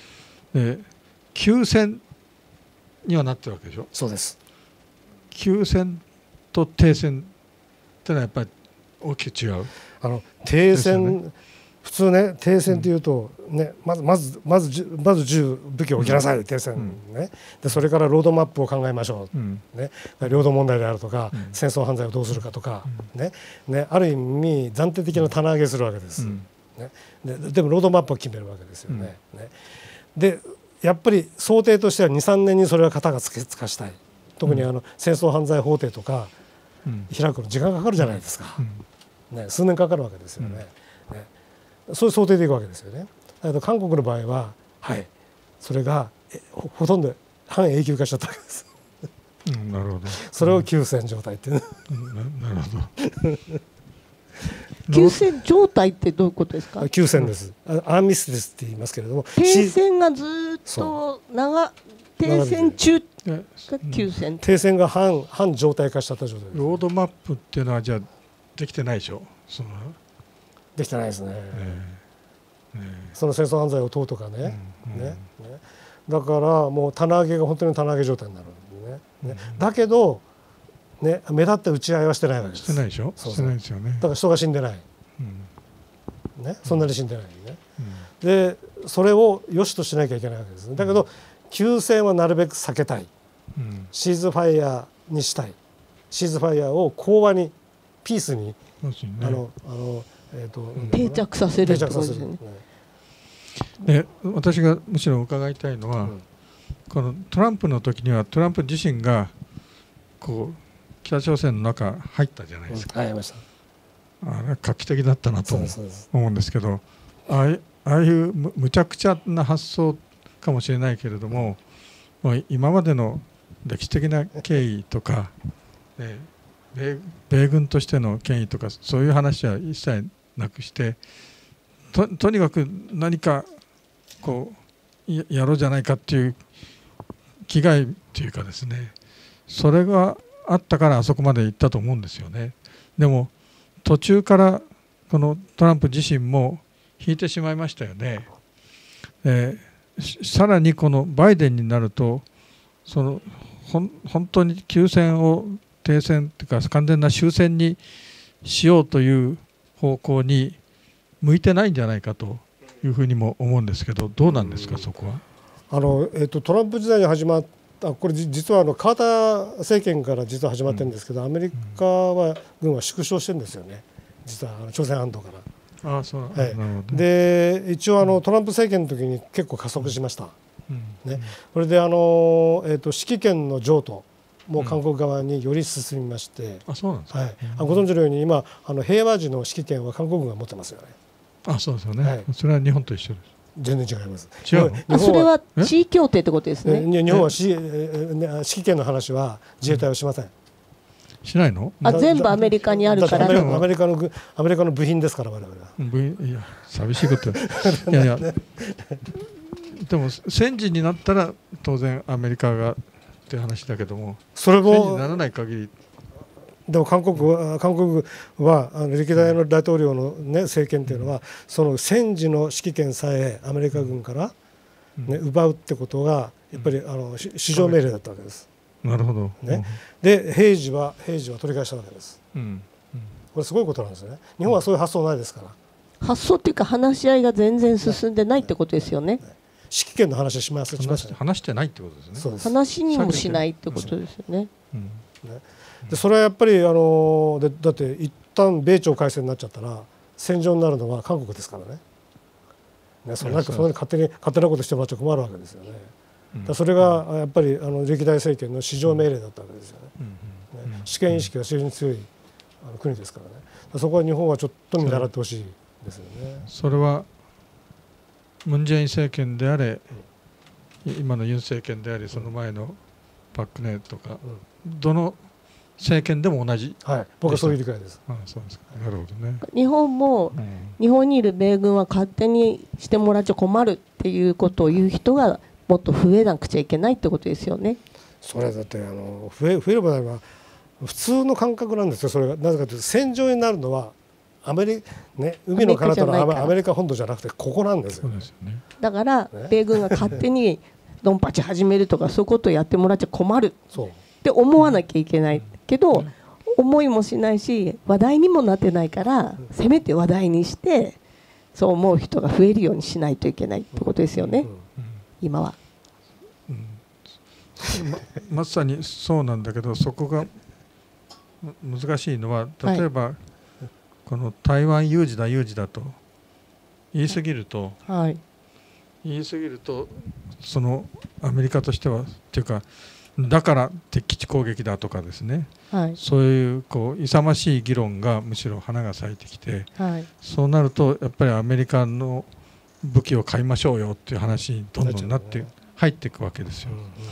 休戦にはなってるわけでしょ。 そうです。 休戦と停戦ってのはやっぱり大きく違う。 停戦普通ね停戦というとまず銃武器を置きなさい停戦でそれからロードマップを考えましょう領土問題であるとか戦争犯罪をどうするかとかある意味暫定的な棚上げするわけです。でもロードマップを決めるわけですよね。でやっぱり想定としては 2,3 年にそれは型がつかしたい。特に戦争犯罪法廷とか開くの時間かかるじゃないですか。数年かかるわけですよね。そういう想定でいくわけですよね。だけど韓国の場合はそれがほとんど半永久化しちゃったわけです。 なるほど。 それを休戦状態っていう。 なるほど。 休戦状態ってどういうことですか。 休戦です。アーミスですって言いますけれども、 停戦がずっと停戦中が休戦。 停戦が半状態化しちゃった状態です。 ロードマップっていうのはじゃあできてないでしょ。 できてないですね。その戦争犯罪を問うとかね。だからもう棚上げが本当に棚上げ状態になるんでね。だけど目立って打ち合いはしてないわけです。 してないでしょ。してないですよね。 だから人が死んでない。そんなに死んでないね。でそれを良しとしなきゃいけないわけですね。だけど休戦はなるべく避けたい。シーズファイヤーにしたい。シーズファイヤーを講和にピースに定着させるってことですね。 私がむしろ伺いたいのは、このトランプの時にはトランプ自身がこう北朝鮮の中入ったじゃないですか。 入りました。 あれは画期的だったなと思うんですけど、ああいうむちゃくちゃな発想かもしれないけれども、今までの歴史的な経緯とか、米軍としての権威とかそういう話は一切なくして、とにかく何かこうやろうじゃないかっていう気概っていうかですね、それがあったからあそこまで行ったと思うんですよね。でも途中からこのトランプ自身も引いてしまいましたよね。さらにこのバイデンになると本当に休戦を停戦というか完全な終戦にしようという方向に向いてないんじゃないかというふうにも思うんですけど、どうなんですかそこは。 トランプ時代に始まっこれ実はカーター政権から実は始まってるんですけど、アメリカ軍は縮小してるんですよね、実は朝鮮半島から。 そう、 はい、で一応トランプ政権の時に結構加速しました、ね、これで指揮権の譲渡も韓国側により進みまして、 そうなんですか。 ご存知のように今平和時の指揮権は韓国軍が持ってますよね。 そうですよね、それは日本と一緒です。 全然違います。 違うの？ それは地位協定ってことですね。 日本は指揮権の話は自衛隊はしません。 しないの？ 全部アメリカにあるから。 アメリカの部品ですから我々は。 いや寂しいこと。いやいや。でも戦時になったら当然アメリカがって話だけども、 それも戦時にならない限り。 でも韓国は歴代の大統領の、ね、政権というのはその戦時の指揮権さえアメリカ軍から、ね、奪うってことがやっぱり至上命令だったわけです。 なるほど、 ね、で平時は取り返したわけです、これすごいことなんですよね。日本はそういう発想ないですから。 発想っていうか話し合いが全然進んでないってことですよね。 指揮権の話します。 話してないってことですね。 そうです。 話にもしないってことですよね。 でそれはやっぱりだって一旦米朝開戦になっちゃったら戦場になるのは韓国ですからね。そんな勝手なことしてもらっちゃ困るわけですよね。それがやっぱり歴代政権の至上命令だったわけですよね。主権意識が非常に強い国ですからね。そこは日本はちょっと見習ってほしいですよね。 それはムン・ジェイン政権であれ、今のユン政権であり、その前のパク・クネとか、どの政権でも同じ。 僕はそういう理解です。 そうですか。なるほどね。 日本も、日本にいる米軍は勝手にしてもらっちゃ困るっていうことを言う人がもっと増えなくちゃいけないってことですよね。 それだって増えれば普通の感覚なんですよ。それがなぜかというと戦場になるのは海の彼方のアメリカ本土じゃなくてここなんですよ。 だから米軍が勝手にドンパチ始めるとかそういうことをやってもらっちゃ困るって思わなきゃいけないけど、思いもしないし話題にもなってないから、せめて話題にしてそう思う人が増えるようにしないといけないってことですよね、今は。 まさにそうなんだけど、そこが難しいのは、例えばこの台湾有事だと言い過ぎると、そのアメリカとしてはっていうか、だから敵基地攻撃だとかですね、そういう勇ましい議論がむしろ花が咲いてきて、そうなるとやっぱりアメリカの武器を買いましょうよっていう話にどんどんなって入っていくわけですよ。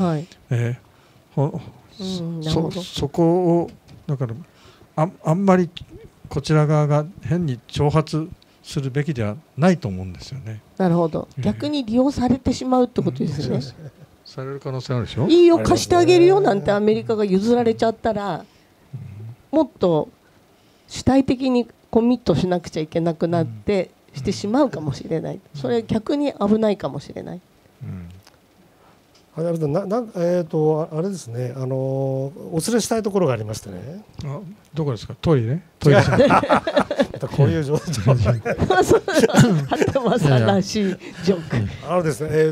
そこをだからあんまりこちら側が変に挑発するべきではないと思うんですよね。 なるほど。逆に利用されてしまうってことですね。 される可能性あるでしょ。 いいよ貸してあげるよなんてアメリカが譲られちゃったら、もっと主体的にコミットしなくちゃいけなくなってしてしまうかもしれない。それ逆に危ないかもしれない。 あれですね、お連れしたいところがありましてね。 どこですか？トイレ？トイレ。 こういう状況。 鳩間さんらしいジョーク。 ですね、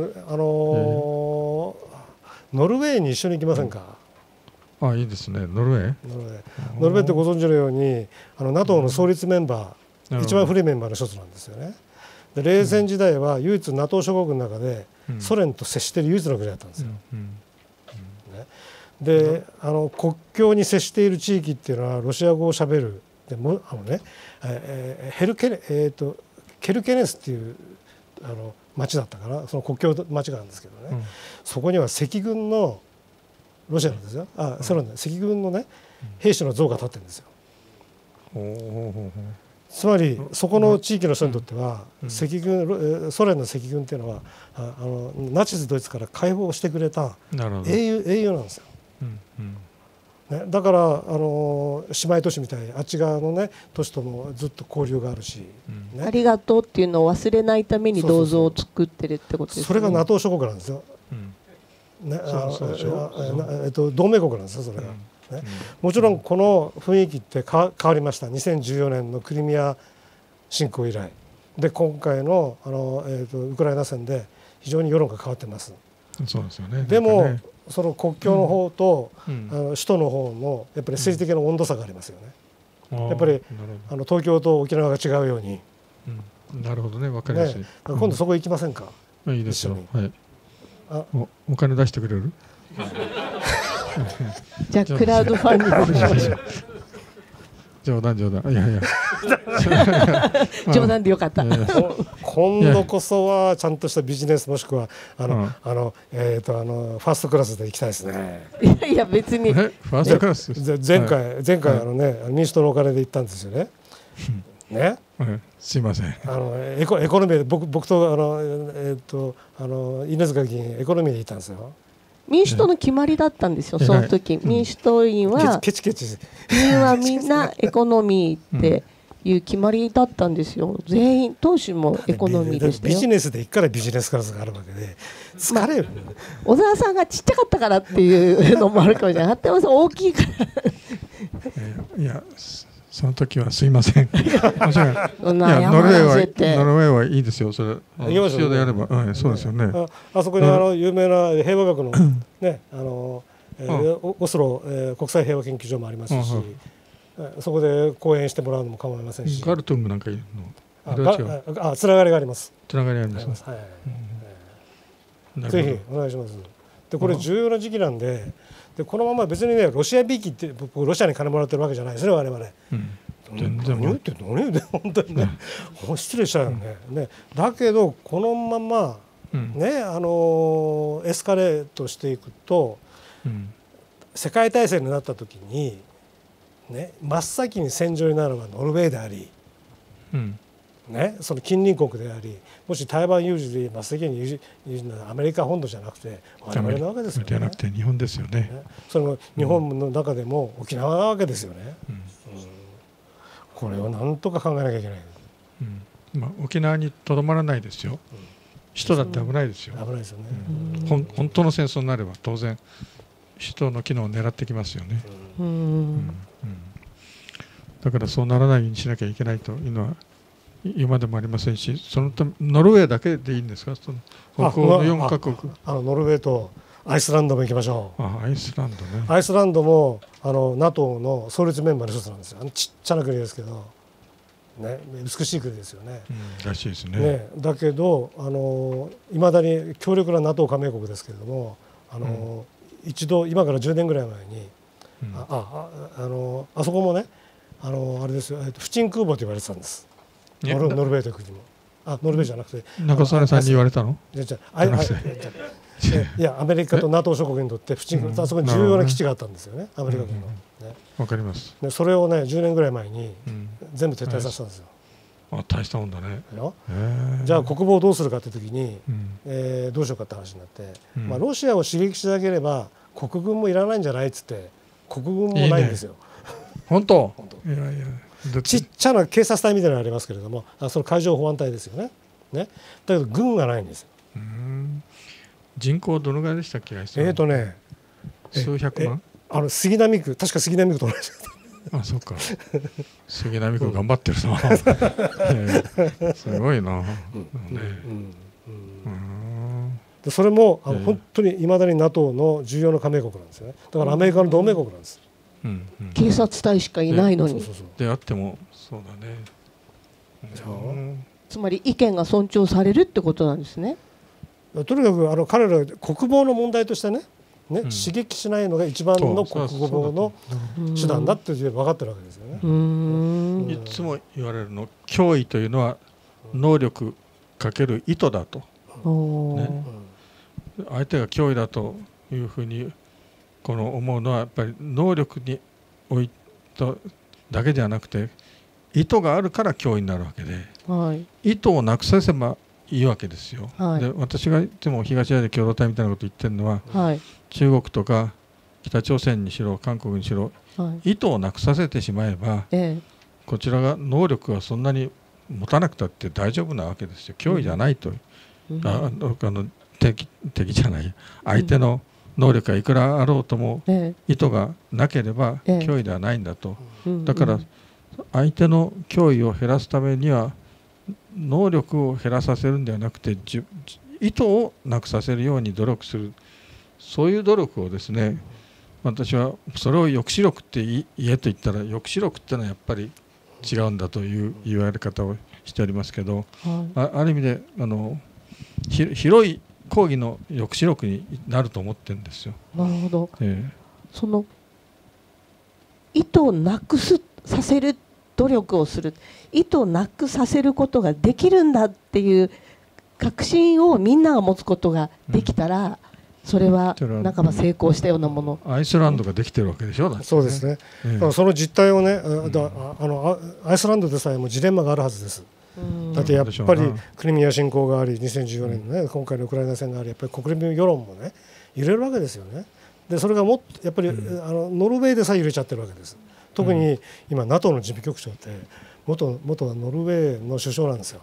ノルウェーに一緒に行きませんか？ いいですね。ノルウェーってご存知のようにNATO の創立メンバー、一番古いメンバーの一つなんですよね。で冷戦時代は唯一 NATO 諸国の中でソ連と接している唯一の国だったんですよ。で国境に接している地域っていうのはロシア語をしゃべるでもケルケネスっていう町だったかな、その国境町があるんですけどね、そこには赤軍のロシアのですよ、ソ連の赤軍のね兵士の像が立ってるんですよ。つまりそこの地域の人にとってはソ連の赤軍っていうのはナチスドイツから解放してくれた英雄なんですよ。だから姉妹都市みたいあっち側のね都市ともずっと交流があるし、 ありがとうっていうのを忘れないために銅像を作ってるってことですね。 それが NATO 諸国なんですよ。同盟国なんですよそれが。もちろんこの雰囲気って変わりました。2014年のクリミア侵攻以来で今回のウクライナ戦で非常に世論が変わってます。 そうですよね。 でもその国境の方と、首都の方のやっぱり政治的な温度差がありますよね。やっぱり東京と沖縄が違うように。 なるほどね、わかりやすい。 今度そこ行きませんか。 いいですよ。はい。お金出してくれる？ じゃあクラウドファンディングしましょう。 冗談。いや冗談でよかった。 今度こそはちゃんとしたビジネスもしくはファーストクラスで行きたいですね。 いや別に。 ファーストクラス。 前回民主党のお金で行ったんですよね。ね。 すいません。 エコノミーで僕と犬塚議員エコノミーで行ったんですよ。 民主党の決まりだったんですよ、その時。民主党員はみんなエコノミーっていう決まりだったんですよ。全員党首もエコノミーでしたよ。 ビジネスで行くからビジネスクラスがあるわけで疲れる。 小沢さんがちっちゃかったからっていうのもあるかもしれない。鳩山さん大きいから。 いやその時はすいません。ノルウェーはいいですよ。それ必要であれば、そうですよね。 あそこに有名な平和学のねオスロ国際平和研究所もありますし、そこで講演してもらうのも構いませんし。 ガルトングなんかいるの？つながりがあります。 つながりあります。 ぜひお願いします。でこれ重要な時期なんで。でこのまま別にねロシアびいきって僕ロシアに金もらってるわけじ然ですね我々。全然何言って本当にね失礼しちゃうよね。だけどこのままねエスカレートしていくと世界大戦になった時にね真っ先に戦場になるのはノルウェーでありねその近隣国であり。もし台湾有事で真っ先に有事なアメリカ本土じゃなくて我々なわけですよね。 じゃなくて日本ですよね。 その日本の中でも沖縄なわけですよね。これをなんとか考えなきゃいけない。 沖縄にとどまらないですよ。首都だって危ないですよ。 危ないですよね。 本当の戦争になれば当然首都の機能を狙ってきますよね。だからそうならないようにしなきゃいけないというのは言うまでもありませんし、そのためノルウェーだけでいいんですか？その北欧の4カ国。 ノルウェーとアイスランドも行きましょう。 アイスランドね。 アイスランドもNATO の創立メンバーの一つなんですよ。ちっちゃな国ですけど、ね、美しい国ですよね。 らしいですね。 だけどいまだに強力な NATO 加盟国ですけれども、一度今から10年ぐらい前にあそこもねあれですよ、不沈空母と言われてたんです。ノルウェーという国も。ノルウェーじゃなくて中曽根さんに言われたの？ いやアメリカと NATO 諸国にとって不沈空母、あそこに重要な基地があったんですよね、アメリカ軍の。 わかります。 それをね10年ぐらい前に全部撤退させたんですよ。 大したもんだね。 じゃあ国防をどうするかって時にどうしようかって話になって、ロシアを刺激しなければ国軍もいらないんじゃないっつって国軍もないんですよ。 本当？ ちっちゃな警察隊みたいなのがありますけれども、その海上保安隊ですよね。だけど軍がないんですよ。 人口どのぐらいでしたっけ？数百万？ 杉並区、確か杉並区と同じだった。 そうか。杉並区頑張ってるな。すごいな。 それも本当にいまだに NATO の重要な加盟国なんですよね。だからアメリカの同盟国なんです。 警察隊しかいないのに。 であってもそうだね。 つまり意見が尊重されるってことなんですね。 とにかく彼ら国防の問題としてね、刺激しないのが一番の国防の手段だっていうの分かってるわけですよね。 いつも言われるの、脅威というのは能力かける意図だと。相手が脅威だというふうに思うのはやっぱり能力に置いただけではなくて意図があるから脅威になるわけで、意図をなくさせばいいわけですよ。で私がいつも東アジア共同体みたいなこと言ってるのは、中国とか北朝鮮にしろ韓国にしろ、意図をなくさせてしまえば、こちらが能力はそんなに持たなくたって大丈夫なわけですよ。脅威じゃないと、敵じゃない、相手の能力がいくらあろうとも、意図がなければ脅威ではないんだと。だから相手の脅威を減らすためには能力を減らさせるんではなくて意図をなくさせるように努力するそういう努力をですね、私はそれを抑止力って言えと言ったら、抑止力っていうのはやっぱり違うんだという言われ方をしておりますけど、ある意味で広い講義の抑止力になると思ってるんですよ。 なるほど、その意図をなくさせる努力をする、意図をなくさせることができるんだっていう確信をみんなが持つことができたら、それは半ば成功したようなもの。 アイスランドができてるわけでしょ。 そうですね。その実態をね、アイスランドでさえもジレンマがあるはずです。だってやっぱりクリミア侵攻があり、2014年のね、今回のウクライナ戦があり、やっぱり国民世論もね揺れるわけですよね。でそれがもっとやっぱり、ノルウェーでさえ揺れちゃってるわけです。特に今 NATO の事務局長って元はノルウェーの首相なんですよ。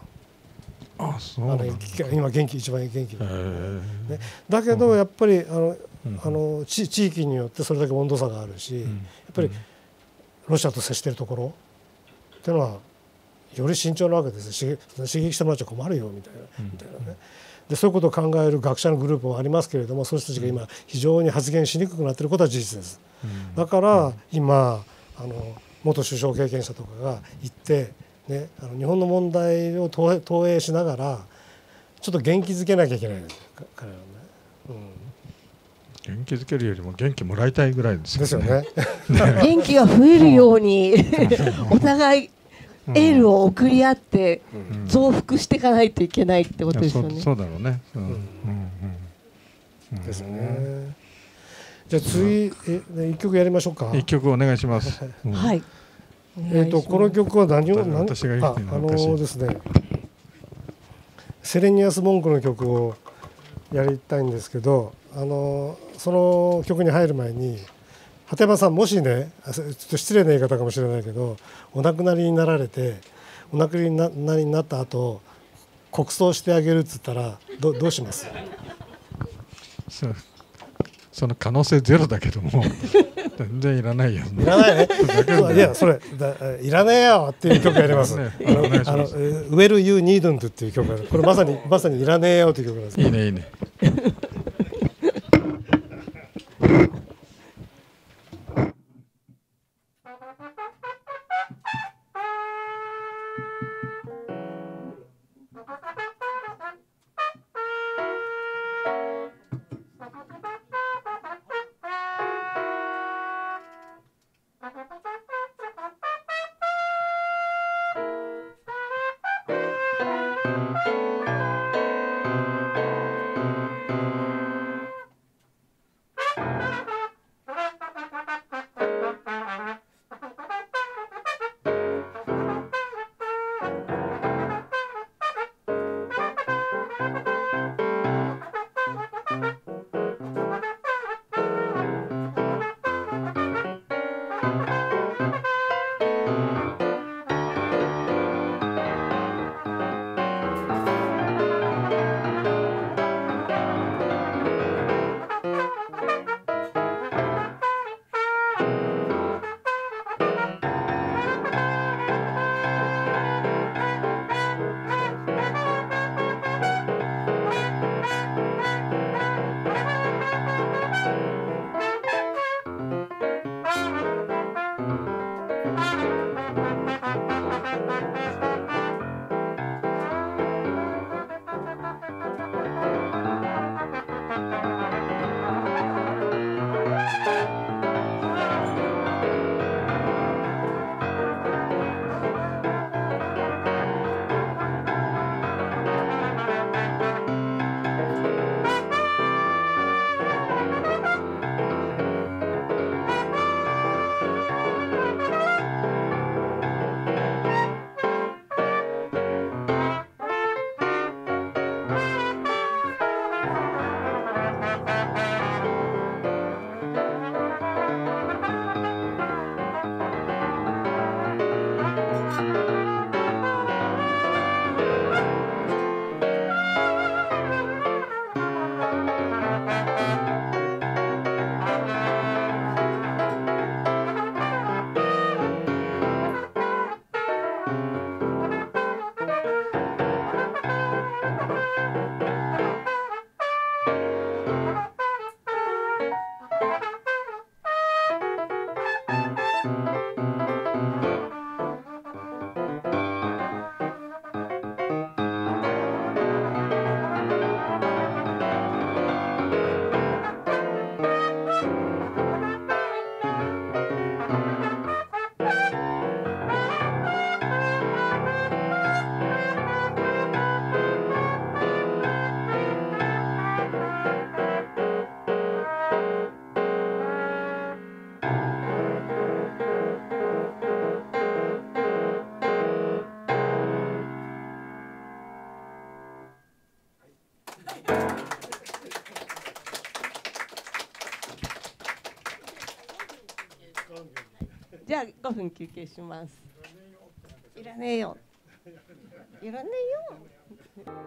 今一番元気で、ね、だけどやっぱり地域によってそれだけ温度差があるし、やっぱりロシアと接しているところっていうのはより慎重なわけです。刺激してもらっちゃ困るよみたいなね。でそういうことを考える学者のグループもありますけれども、そういう人たちが今非常に発言しにくくなっていることは事実です。だから今元首相経験者とかが行ってね、日本の問題を投影しながらちょっと元気づけなきゃいけない彼らはね、 元気づけるよりも元気もらいたいぐらいですよね。 元気が増えるようにお互いエールを送り合って増幅していかないといけないってことですよね。 そうだろうね。 ですよね。じゃあ次一曲やりましょうか。 一曲お願いします。 はい。 この曲は私が言ってるのですね、セレニアス・モンクの曲をやりたいんですけど、その曲に入る前に鳩山さん、もしねちょっと失礼な言い方かもしれないけど、お亡くなりになられてお亡くなりになった後国葬してあげるっつったらどうします？ その可能性ゼロだけども全然いらないよ。 いらないね。いやそれいらねえよっていう曲やります。Well You Needn't っていう曲がある。これまさにいらねえよっていう曲なんです。 いいねいいね。 じゃあ5分休憩します。いらねえよ。いらねえよ。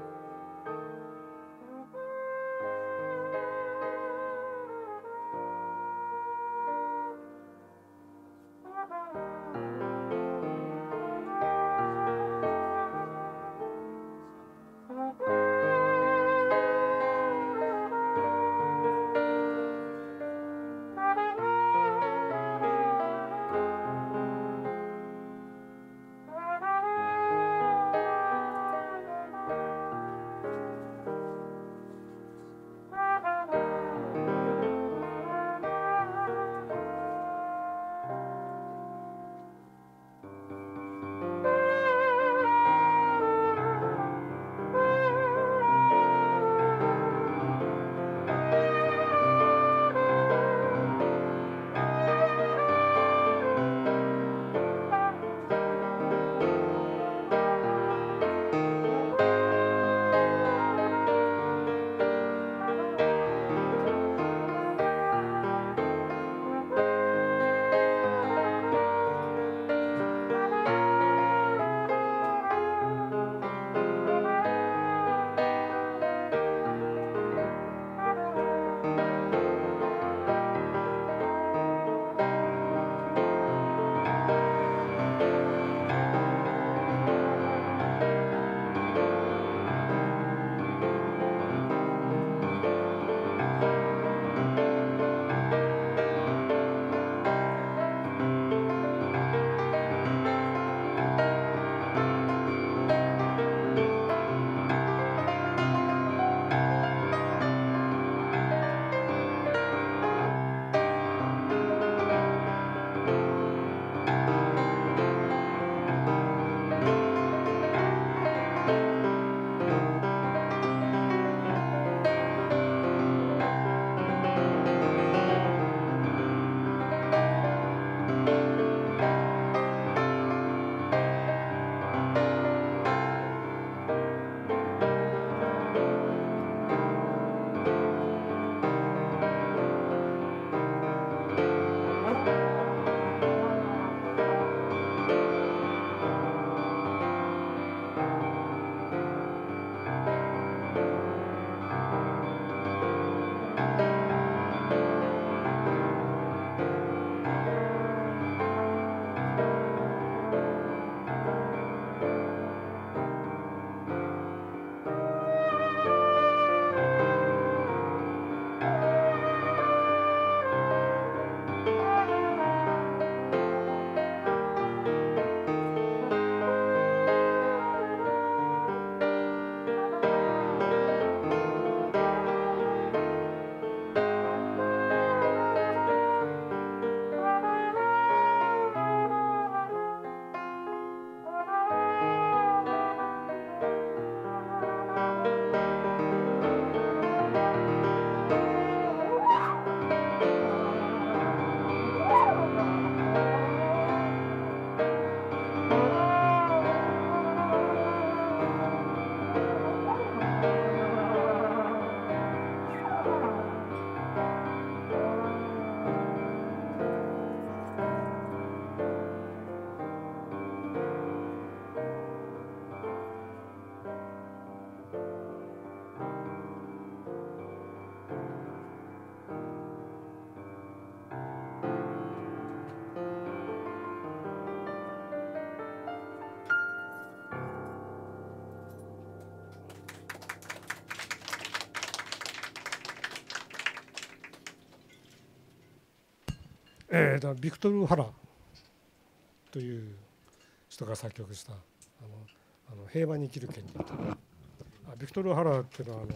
ビクトル・ハラという人が作曲した平和に生きる権利と。ビクトル・ハラっていうのは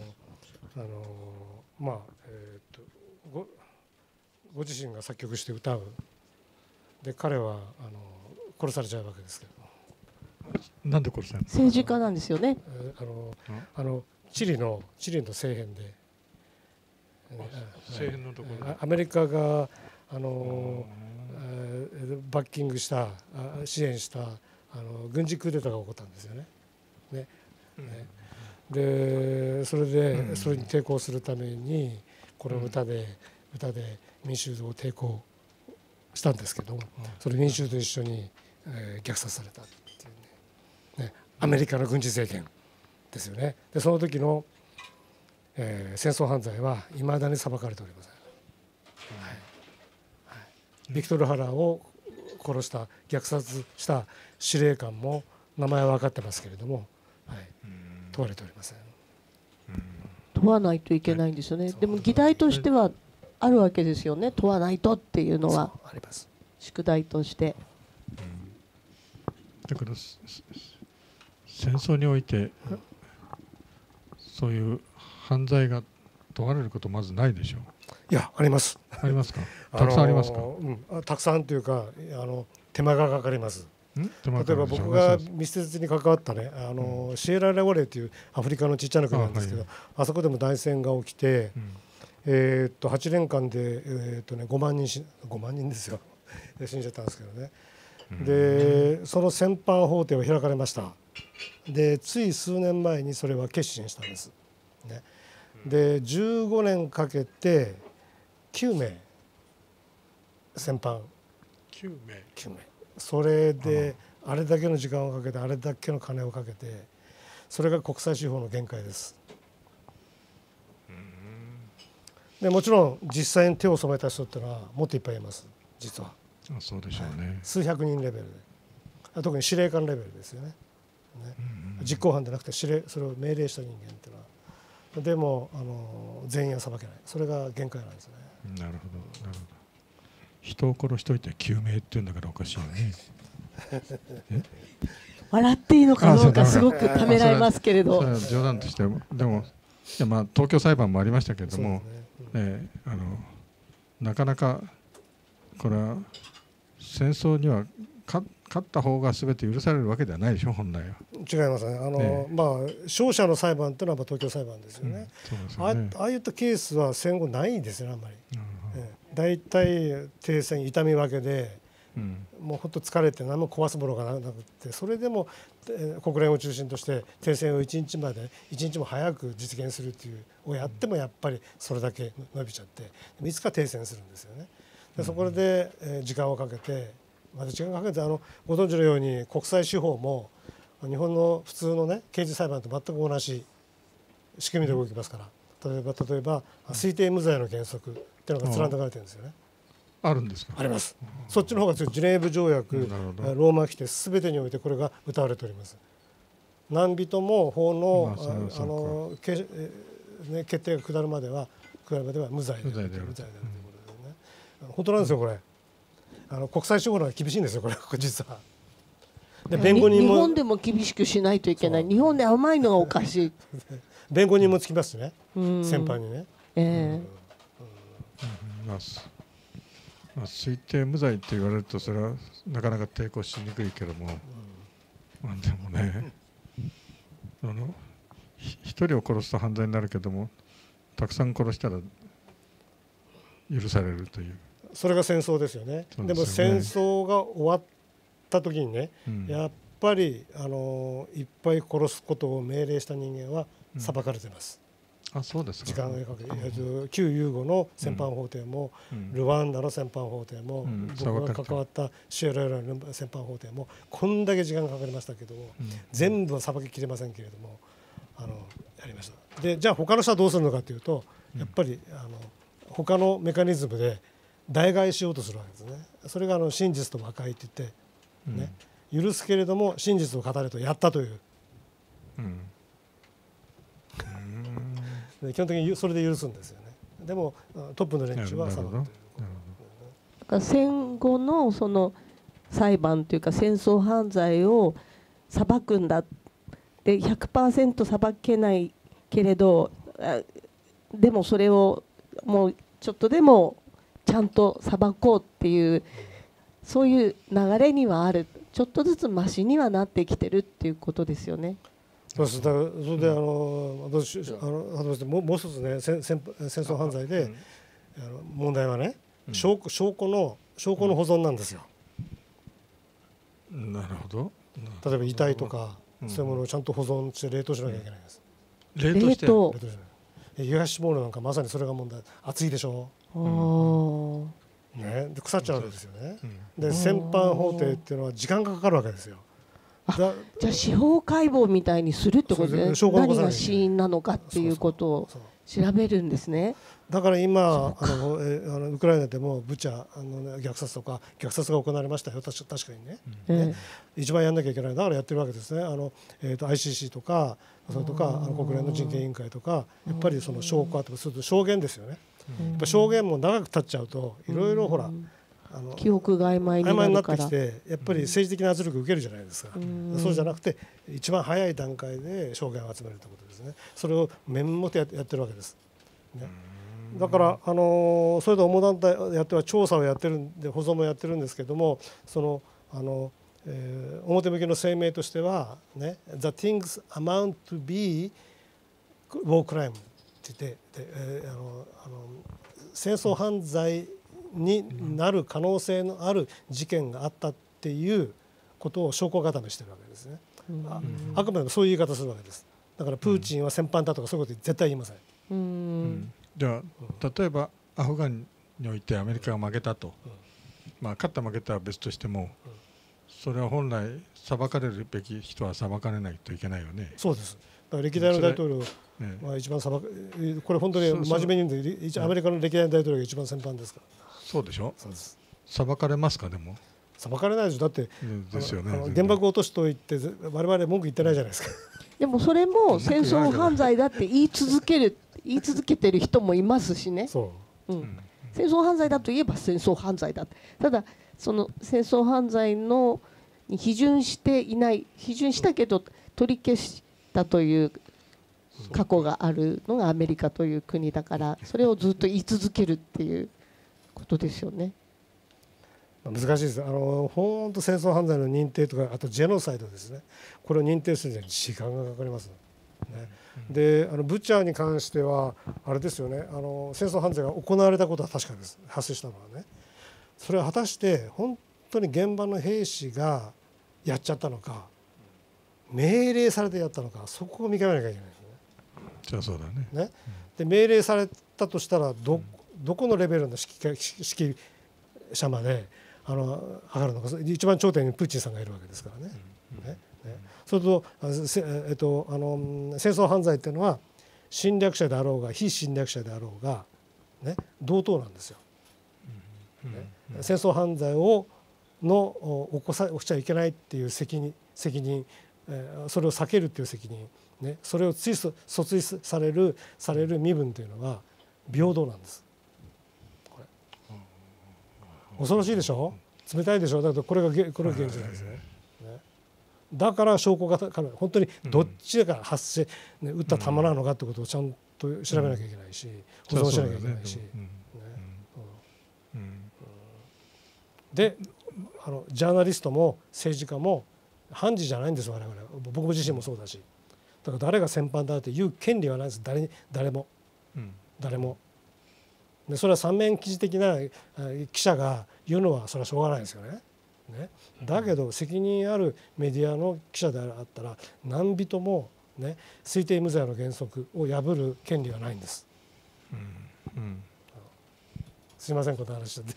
ご自身が作曲して歌う。で彼は殺されちゃうわけですけど。 なんで殺されるの？ 政治家なんですよね。 チリの政変で、 政変のところ、 アメリカがバッキングした支援した軍事クーデターが起こったんですよね。でそれに抵抗するためにこの歌で民衆を抵抗したんですけども、それ民衆と一緒に、虐殺されたっていうね、アメリカの軍事政権ですよね。でその時の、戦争犯罪はいまだに裁かれておりません。ビクトル・ハラーを殺した虐殺した司令官も名前は分かってますけれども、問われておりません。 問わないといけないんですよね。でも議題としてはあるわけですよね。問わないとっていうのはあります。 宿題として。 だから戦争においてそういう犯罪が問われることまずないでしょう。 いや、あります。 ありますか。たくさんありますか。 たくさんというか手間がかかります。例えば僕が密接に関わったねシエラレオレというアフリカのちっちゃな国なんですけど、あそこでも大戦が起きて、8年間で、5万人ですよ死んじゃったんですけどね。でその戦犯法廷は開かれました。でつい数年前にそれは決心したんです、ね。で15年かけて9名戦犯 9名それであれだけの時間をかけてあれだけの金をかけて、それが国際司法の限界です。でもちろん実際に手を染めた人っていうのはもっといっぱいいます実は。 そうでしょうね。 数百人レベルで、特に司令官レベルですよね。実行犯でなくてそれを命令した人間っていうのはでも全員は裁けない。それが限界なんですね。 なるほどなるほど。人を殺しといて救命っていうんだからおかしいよね。 笑っていいのかどうかすごくためらいますけれど。 冗談としてでも東京裁判もありましたけれども、なかなかこれは戦争には勝った方が全て許されるわけではないでしょ本来は。 違いますね。勝者の裁判というのは東京裁判ですよね。ああいったケースは戦後ないですねあんまり。大体停戦痛み分けで、もう本当疲れて何も壊すものがなくて、それでも国連を中心として停戦を1日も早く実現するというをやってもやっぱりそれだけ伸びちゃって、いつか停戦するんですよね。でそこで時間をかけてご存知のように国際司法も日本の普通のね刑事裁判と全く同じ仕組みで動きますから、例えば推定無罪の原則っていうのが貫かれてるんですよね。 あるんですか。 あります。そっちの方が強い。ジュネーブ条約、ローマ規定すべてにおいてこれが謳われております。何人も法の決定が下るまでは無罪であるということですね。本当なんですよこれ。国際司法の方が厳しいんですよこれ実は。 で弁護人も日本でも厳しくしないといけない。日本で甘いのがおかしい。 弁護人もつきますしね。先般にね。 推定無罪って言われるとそれはなかなか抵抗しにくいけども、でもね一人を殺すと犯罪になるけどもたくさん殺したら許されるという。 それが戦争ですよね。でも戦争が終わった時にね、やっぱりいっぱい殺すことを命令した人間は裁かれてます。 そうですか。 時間がかけて旧ユーゴの戦犯法廷も、ルワンダの戦犯法廷も、僕が関わったシエラレオネの戦犯法廷もこんだけ時間がかかりましたけども、全部は裁ききれませんけれどもやりました。でじゃあ他の人はどうするのかというと、やっぱり他のメカニズムで代替しようとするわけですね。それが真実と和解って言って、許すけれども真実を語れとやったという。基本的にそれで許すんですよね。でもトップの連中は裁くという。 戦後のその裁判というか戦争犯罪を裁くんだで 100% 裁けないけれど、でもそれをもうちょっとでもちゃんと裁こうっていうそういう流れにはある。ちょっとずつマシにはなってきてるっていうことですよね。 それでもう一つね戦争犯罪で問題はね、証拠の保存なんですよ。 なるほど。 例えば遺体とかそういうものをちゃんと保存して冷凍しなきゃいけないんです。 冷凍。 東モールなんかまさにそれが問題。熱いでしょ。 ね、で腐っちゃうわけですよね。で戦犯法廷っていうのは時間がかかるわけですよ。 じゃあ司法解剖みたいにするってことで、何が死因なのかっていうことを調べるんですね。 だから今ウクライナでもブチャ虐殺とか虐殺が行われましたよ、確かにね、一番やんなきゃいけない、だからやってるわけですね。ICC とかそれとか国連の人権委員会とか、やっぱりその証拠とかすると証言ですよね。やっぱ証言も長く経っちゃうといろいろほら記憶が曖昧になるから、 曖昧になってきて、やっぱり政治的な圧力を受けるじゃないですか。そうじゃなくて一番早い段階で証言を集めるということですね。それを面もってやってるわけです、ね。だからそれと主団体やっては調査をやってるんで、保存もやってるんですけども、その表向きの声明としてはね、The things amount to be war crime って言って、戦争犯罪になる可能性のある事件があったっていうことを証拠固めしてるわけですね。あくまでもそういう言い方するわけです。だからプーチンは戦犯だとかそういうこと絶対言いません。 じゃあ例えばアフガンにおいてアメリカが負けたと、まあ勝った負けたは別としても、それは本来裁かれるべき人は裁かれないといけないよね。 そうです。だから歴代の大統領は一番これ本当に真面目に言うんで、アメリカの歴代の大統領が一番戦犯ですから。 そうでしょ。そうです。裁かれますか。でも裁かれないでしょ。だってですよね。 原爆落としと言って我々文句言ってないじゃないですか。 でもそれも戦争犯罪だって言い続けてる人もいますしね。戦争犯罪だといえば戦争犯罪だ。ただその戦争犯罪のに批准していない、批准したけど取り消したという過去があるのがアメリカという国だから、それをずっと言い続けるっていうことですよね。 難しいです。本当戦争犯罪の認定とか、あとジェノサイドですね。これを認定するのに時間がかかります。ね、でブチャに関してはあれですよね。戦争犯罪が行われたことは確かです。発生したのはね。それは果たして本当に現場の兵士がやっちゃったのか、命令されてやったのか、そこを見極めなきゃいけないですね。 じゃあそうだね。 で命令されたとしたらどこのレベルの指揮者まで上がるのか。一番頂点にプーチンさんがいるわけですからね。それと戦争犯罪っていうのは侵略者であろうが非侵略者であろうが、ね、同等なんですよ。戦争犯罪を起こしちゃいけないっていう責任、それを避けるっていう責任、ね、それを訴追される身分というのは平等なんです。恐ろしいでしょ。冷たいでしょ。だけどこれが現実なんですね。だから証拠が本当にどっちが撃った弾なのかってことをちゃんと調べなきゃいけないし、保存しなきゃいけないし。でジャーナリストも政治家も判事じゃないんです。我々僕自身もそうだし、だから誰が戦犯だって言う権利はないです。誰も。でそれは三面記事的な記者が言うのはそれはしょうがないですよね。だけど責任あるメディアの記者であったら何人も、ね、推定無罪の原則を破る権利はないんです。すいませんこんな話しちゃって。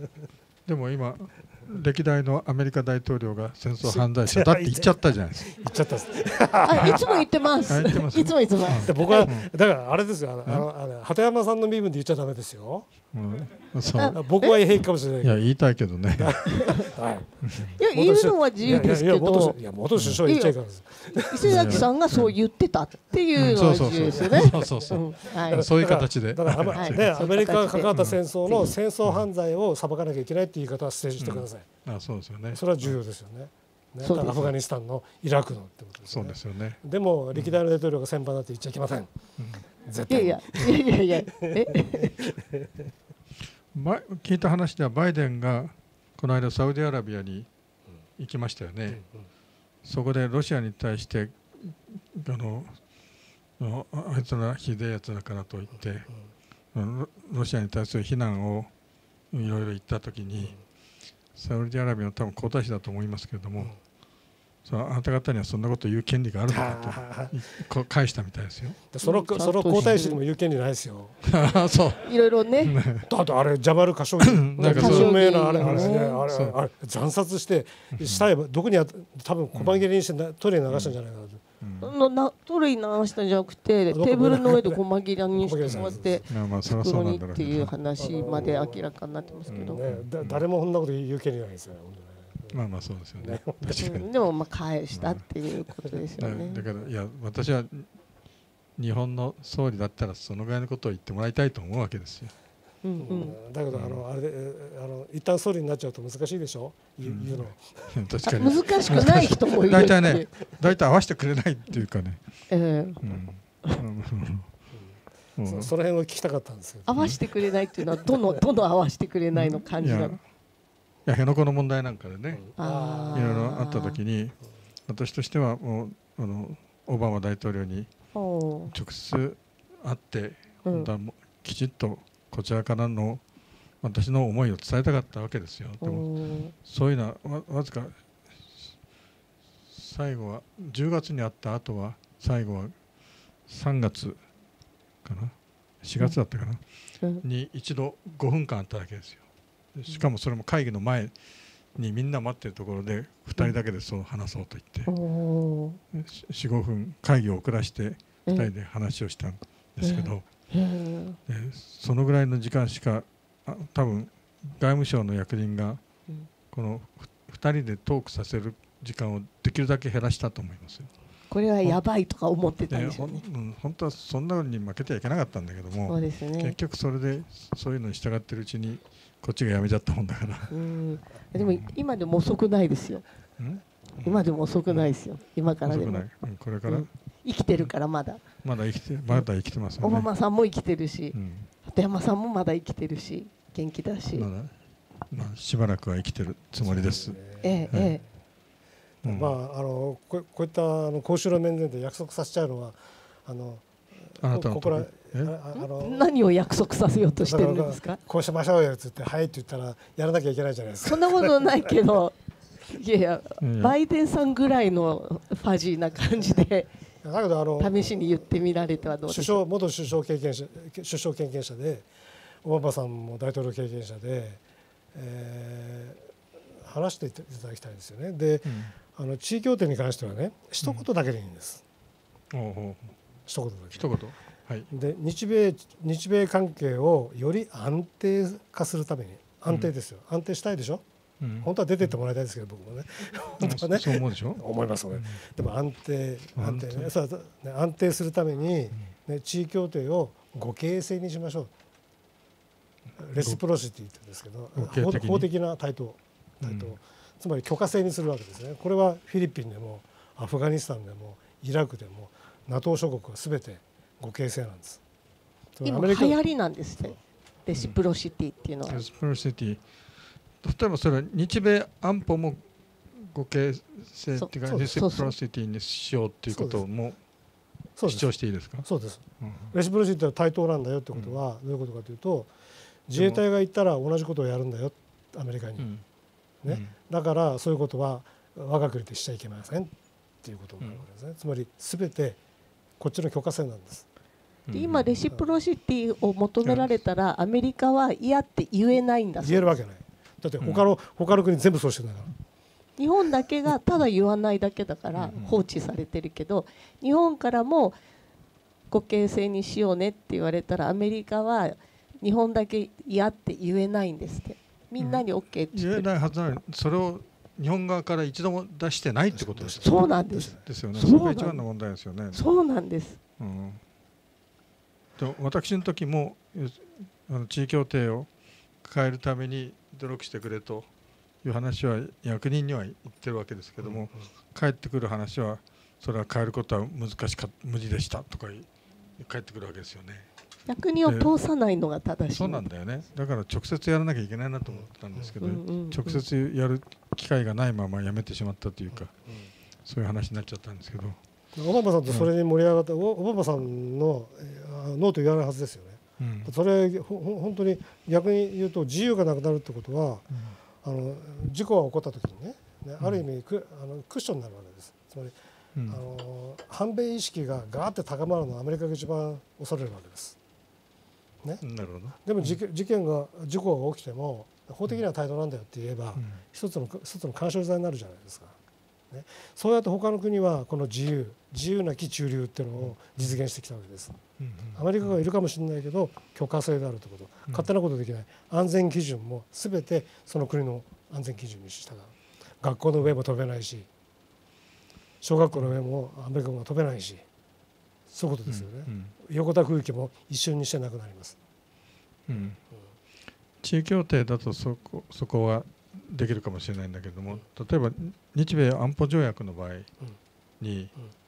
でも今歴代のアメリカ大統領が戦争犯罪者だって言っちゃったじゃないですか。 言っちゃったです。 いつも言ってます。いつも。 僕はだからあれですよ。鳩山さんの身分で言っちゃダメですよ。僕は平気かもしれない。 いや言いたいけどね。 いや言うのは自由ですけど。 元首相言っちゃいかんです。 伊勢崎さんがそう言ってたっていうのは自由ですよね。 そういう形で。 だからアメリカが関わった戦争の戦争犯罪を裁かなきゃいけないって言い方は捨てしてください。 そうですよね。 それは重要ですよね。アフガニスタンのイラクのってことですね。 そうですよね。 でも歴代の大統領が戦犯だって言っちゃいけません。絶対。 いや。 聞いた話ではバイデンがこの間サウジアラビアに行きましたよね。そこでロシアに対してあいつらひでえやつだからといってロシアに対する非難をいろいろ言ったときに、サウジアラビアの多分皇太子だと思いますけれども、 そのあなた方にはそんなこと言う権利があるのかと返したみたいですよ。 その皇太子にも言う権利ないですよ。 そういろいろね。 だってあれジャマル・カショギ有名なあれあれ惨殺して死体どこに多分小判切りにしてトイレに流したんじゃないかなと。 トイレに流したんじゃなくてテーブルの上で小判切りにしてもらって袋にっていう話まで明らかになってますけど。 誰もそんなこと言う権利ないですよ。 まあまあそうですよね。 でもまあ返したっていうことですよね。 だからいや私は日本の総理だったらそのぐらいのことを言ってもらいたいと思うわけですよ。 だけどあれで一旦総理になっちゃうと難しいでしょ。言うの。 確かに難しくない人もいる。 大体ね合わせてくれないっていうかね。 その辺を聞きたかったんですけど。 合わせてくれないっていうのはどの合わせてくれないの感じなの。 いや辺野古の問題なんかでねいろいろあった時に私としてはもうオバマ大統領に直接会って本当はきちっとこちらからの私の思いを伝えたかったわけですよ。でもそういうのはわずか最後は10月に会った後は最後は3月かな4月だったかなに一度5分間あったわけですよ。しかもそれも会議の前にみんな待っているところで2人だけでそう話そうと言って4、5分会議を遅らして2人で話をしたんですけどそのぐらいの時間しか多分外務省の役人がこの2人でトークさせる時間をできるだけ減らしたと思いますよ。 これはやばいとか思ってたんですよね。 本当はそんなのに負けてはいけなかったんだけども結局それでそういうのに従っているうちにこっちがやめちゃったもんだから。 でも今でも遅くないですよ。今でも遅くないですよ。今からでも。 これから生きてるからまだ。 まだ生きてますよね。 オバマさんも生きてるし、鳩山さんもまだ生きてるし、元気だし。 まあしばらくは生きてるつもりです。 こういった公衆の面前で約束させちゃうのはあなたの何を約束させようとしてるんですか。 こうしましょうよって言ってはいって言ったらやらなきゃいけないじゃないですか。 そんなことないけどいやバイデンさんぐらいのファジーな感じでだけど試しに言ってみられてはどうでしょう。 元首相経験者でオバマさんも大統領経験者で、話していただきたいんですよね。で、地位協定に関してはね一言だけでいいんです。一言だけ。 一言。はい、 で日米関係をより安定化するために安定ですよ、安定したいでしょ、本当は出てってもらいたいですけど僕もね本当はねそう思うでしょ。 思いますね。でも安定するために、地位協定を互恵性にしましょう。レシプロシティって言うんですけど法的な対等、つまり許可制にするわけですね。これはフィリピンでもアフガニスタンでもイラクでも NATO 諸国は全て互恵性なんです。 今流行りなんですね。レシプロシティっていうのは。 レシプロシティ。例えばそれは日米安保も互恵性っていうかレシプロシティにしようっていうことも主張していいですか。 そうです。レシプロシティは対等なんだよってことはどういうことかというと、自衛隊が言ったら同じことをやるんだよアメリカに、だからそういうことは我が国でしちゃいけませんっていうことになるわけですね。つまり全てこっちの許可制なんです。 今レシプロシティを求められたらアメリカは嫌って言えないんだそうです。 言えるわけない。だって他の国全部そうしてるんだから。 日本だけがただ言わないだけだから放置されてるけど、日本からも互恵性にしようねって言われたらアメリカは日本だけ嫌って言えないんですって。みんなに OK って言えないはずなのにそれを日本側から一度も出してないってことです。 そうなんです。 ですよね。それが一番の問題ですよね。 そうなんです。 私の時も地位協定を変えるために努力してくれという話は役人には言ってるわけですけども、返ってくる話はそれは変えることは無理でしたとか返ってくるわけですよね。 役人を通さないのが正しい。 そうなんだよね。だから直接やらなきゃいけないなと思ったんですけど、直接やる機会がないままやめてしまったというか、そういう話になっちゃったんですけど。 オバマさんとそれに盛り上がった、オバマさんのノーと言わないはずですよね。それ本当に逆に言うと自由がなくなるってことは、事故が起こった時にねね、ある意味クッションになるわけです。つまり、反米意識がガーって高まるのはアメリカが一番恐れるわけです。ね、 なるほど。 でも事故が起きても法的には対等なんだよって言えば、一つの干渉剤になるじゃないですか。ね、そうやって他の国はこの自由なき中流っていうのを実現してきたわけです。アメリカがいるかもしれないけど許可制であるということ、勝手なことできない、安全基準も全てその国の安全基準に従う。学校の上も飛べないし、小学校の上もアメリカ軍が飛べないし、そういうことですよね。横田空域も一瞬にしてなくなります。 地位協定だとそこはできるかもしれないんだけども、例えば日米安保条約の場合に、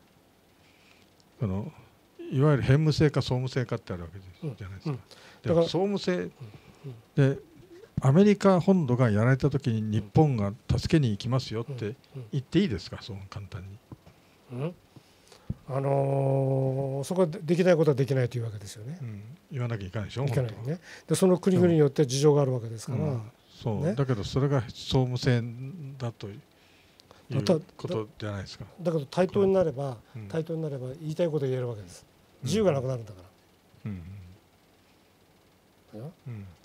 いわゆる偏無制か総務制かってあるわけじゃないですか。だから総務制でアメリカ本土がやられた時に日本が助けに行きますよって言っていいですか、そう簡単に。 そこはできないことはできないというわけですよね。 言わなきゃいけないでしょ。 いけないね。でその国々によって事情があるわけですから。 そう、だけどそれが総務制だということじゃないですか。 だけど対等になれば言いたいことを言えるわけです。自由がなくなるんだから。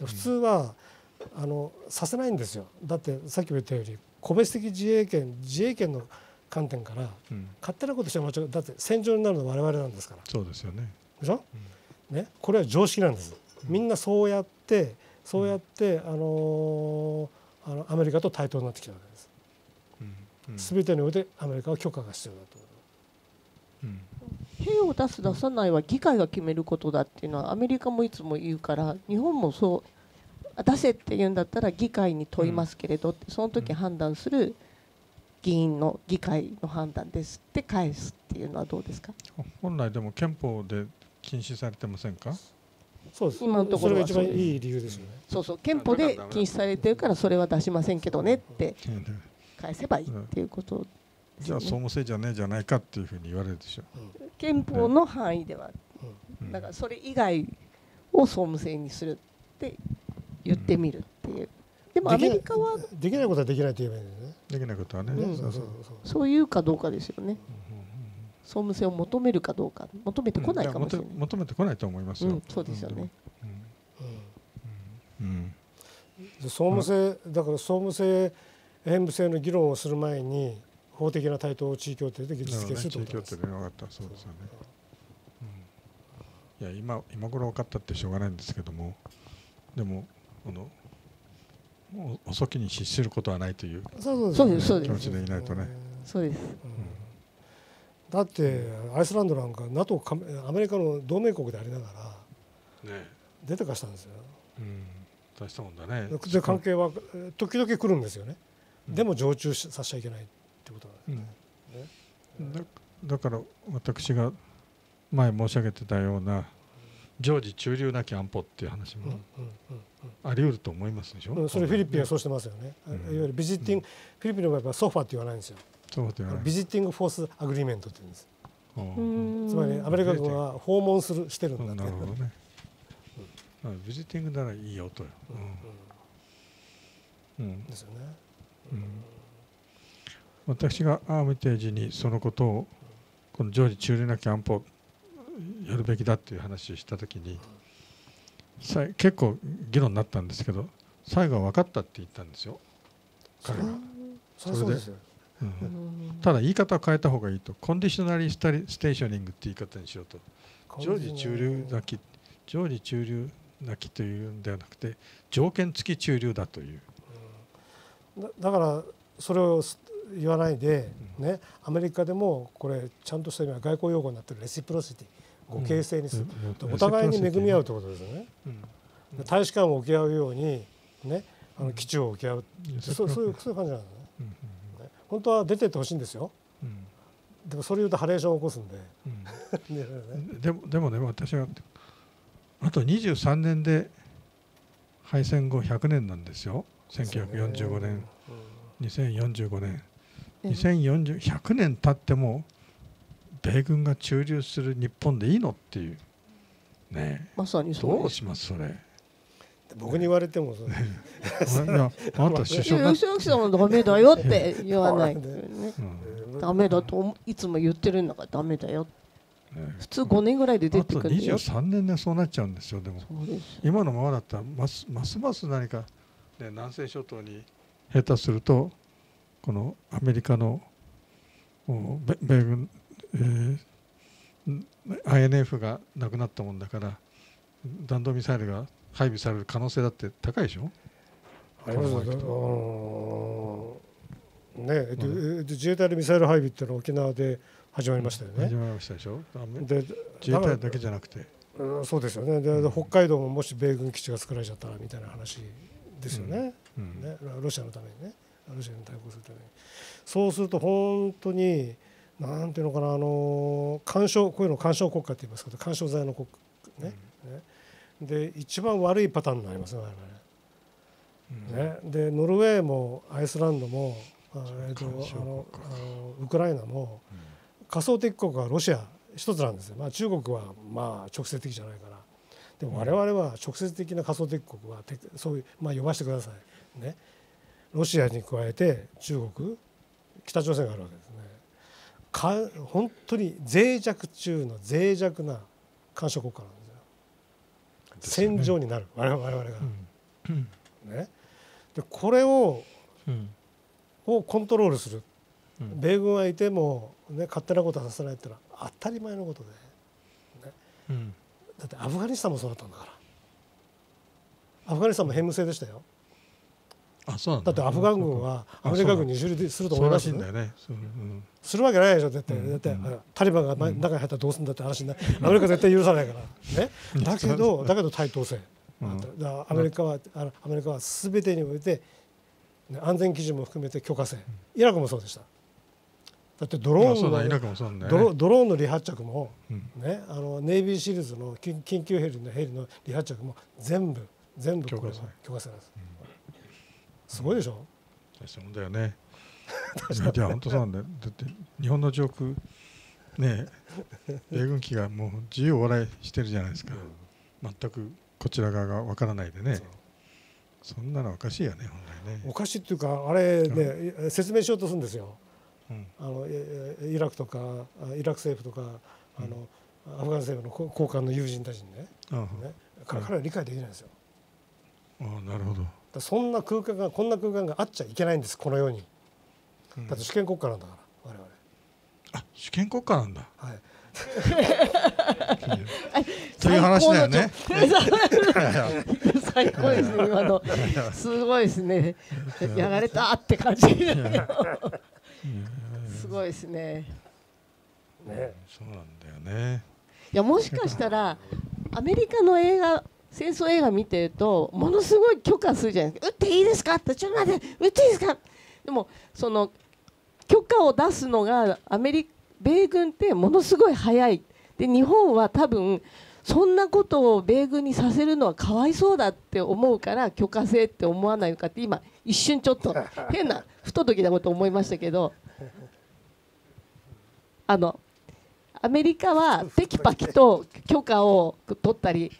普通はさせないんですよ。だってさっきも言ったように個別的自衛権の観点から勝手なことしてもだって戦場になるのは我々なんですから。 そうですよね。 でしょ？ね、これは常識なんです。みんなそうやってアメリカと対等になってきたわけです。全てにおいてアメリカは許可が必要だと。 兵を出す出さないは議会が決めることだっていうのはアメリカもいつも言うから、日本もそう出せって言うんだったら議会に問いますけれど、その時判断する議会の判断ですって返すっていうのはどうですか。 本来でも憲法で禁止されてませんか。 そうです。今のところが一番いい理由ですよね。 そう憲法で禁止されてるからそれは出しませんけどねって返せばいいっていうことですよね。 じゃあ総務制じゃねえじゃないかっていうふうに言われるでしょ。 憲法の範囲では、だからそれ以外を総務制にするって言ってみるっていう。でもアメリカはできないことはできないと言えばいいんだよね。 できないことはね。 そういうかどうかですよね。総務制を求めるかどうか、求めてこないかもしれない。 求めてこないと思いますよ。 そうですよね。 総務制だから総務制偏無制の議論をする前に法的な対等を地位協定で実現するということです。 地位協定で分かった。そうですよね。いや今頃分かったってしょうがないんですけども、でも遅きに失することはないという気持ちでいないとね。 そうです。 だってアイスランドなんか NATO アメリカの同盟国でありながら出てかしたんですよ。 大したもんだね。 で関係は時々来るんですよね。でも常駐させちゃいけないってことなんですね。 だから私が前申し上げてたような常時中流なき安保っていう話もあり得ると思いますでしょ。 それフィリピンはそうしてますよね。いわゆるビジティング、フィリピンの場合はソファって言わないんですよ。ビジティングフォースアグリーメントって言うんです。つまりアメリカ軍は訪問してるんだって。 なるほどね。ビジティングならいいよと。 ですよね。 私がアーミテージにそのことをこの常時中流なき安保やるべきだっていう話をしたときに結構議論になったんですけど、最後は分かったって言ったんですよ、彼は。それでただ言い方を変えた方がいいと、コンディショナリーステーショニングって言い方にしようと。常時中流なきというんではなくて条件付き中流だという。 だからそれを言わないでね、アメリカでもこれちゃんとした今外交用語になってるレシプロシティ、互恵性にする、お互いに恵み合うということですよね。大使館を受け合うようにね、基地を受け合う、そういう感じなんですね。本当は出てってほしいんですよ。でもそれ言うとハレーションを起こすんで。 でもね、私はあと23年で敗戦後100年なんですよ。1945年、2045年、100年経っても米軍が駐留する日本でいいのっていうね。 まさにそう。 どうしますそれ。 僕に言われてもそう、 いやあなた首相吉崎さんもダメだよって言わないですよね。ダメだといつも言ってるんだからダメだよ。普通5年ぐらいで出てくるんだよ。 あと23年でそうなっちゃうんですよ。でも今のままだったらますます何か、ね、南西諸島に下手するとこのアメリカの米軍、INF がなくなったもんだから弾道ミサイルが配備される可能性だって高いでしょ。 ありますね。自衛隊のミサイル配備っていうのは沖縄で始まりましたよね。 始まりましたでしょ。 で自衛隊だけじゃなくて、 そうですよね。で北海道ももし米軍基地が作られちゃったらみたいな話ですよね。ね、ロシアのためにね、ロシアに対抗するために。そうすると本当になんていうのかな、こういうの干渉国家って言いますけど、干渉罪の国家ね。で一番悪いパターンになりますね、我々ね。でノルウェーもアイスランドもウクライナも仮想敵国はロシア一つなんですよ。まあ、中国はまあ直接的じゃないから。でも我々は直接的な仮想敵国はそういう、まあ、呼ばせてくださいね。ロシアに加えて中国、北朝鮮があるわけですね。本当に脆弱中の脆弱な干渉国家なんですよ。戦場になる我々が、ね。でこれをコントロールする、米軍はいても、ね、勝手なことはさせないっていうのは当たり前のことで、ね。だってアフガニスタンもそうだったんだから。アフガニスタンも偏無制でしたよ。 あ、そうなんだってアフガン軍はアメリカ軍に後ろすると思います？ そうらしいんだよね。 するわけないでしょ。だってタリバンが中に入ったらどうするんだって話になる。アメリカ絶対許さないからね。だけど対等性。アメリカは全てにおいて安全基準も含めて許可制。イラクもそうでした。だってドローンの離発着もね、ネイビーシリーズの緊急ヘリの離発着も全部これは許可制なんです。すごいでしょ。 そうだよね。いや本当そうなんだよ。だって日本の上空ね、米軍機がもう自由往来してるじゃないですか。全くこちら側がわからないでね。そんなのおかしいよね、本来ね。 おかしいっていうか、あれね、説明しようとするんですよ。イラクとかイラク政府とかアフガン政府の高官の友人たちにね、彼ら理解できないんですよ。 なるほど。 こんな空間があっちゃいけないんです、この世に。だって主権国家なんだから我々。 あ、主権国家なんだ。 はい。 という話だよね。 最高ですね、今の。すごいですね。やられたって感じ。すごいですね。 そうなんだよね。 いや、もしかしたらアメリカの戦争映画見てるとものすごい許可するじゃないですか。撃っていいですかって、ちょっと待って、撃っていいですか。でもその許可を出すのが米軍ってものすごい早い。で日本は多分そんなことを米軍にさせるのはかわいそうだって思うから許可制って思わないのかって今一瞬ちょっと変な不届きなこと思いましたけど、アメリカはテキパキと許可を取ったり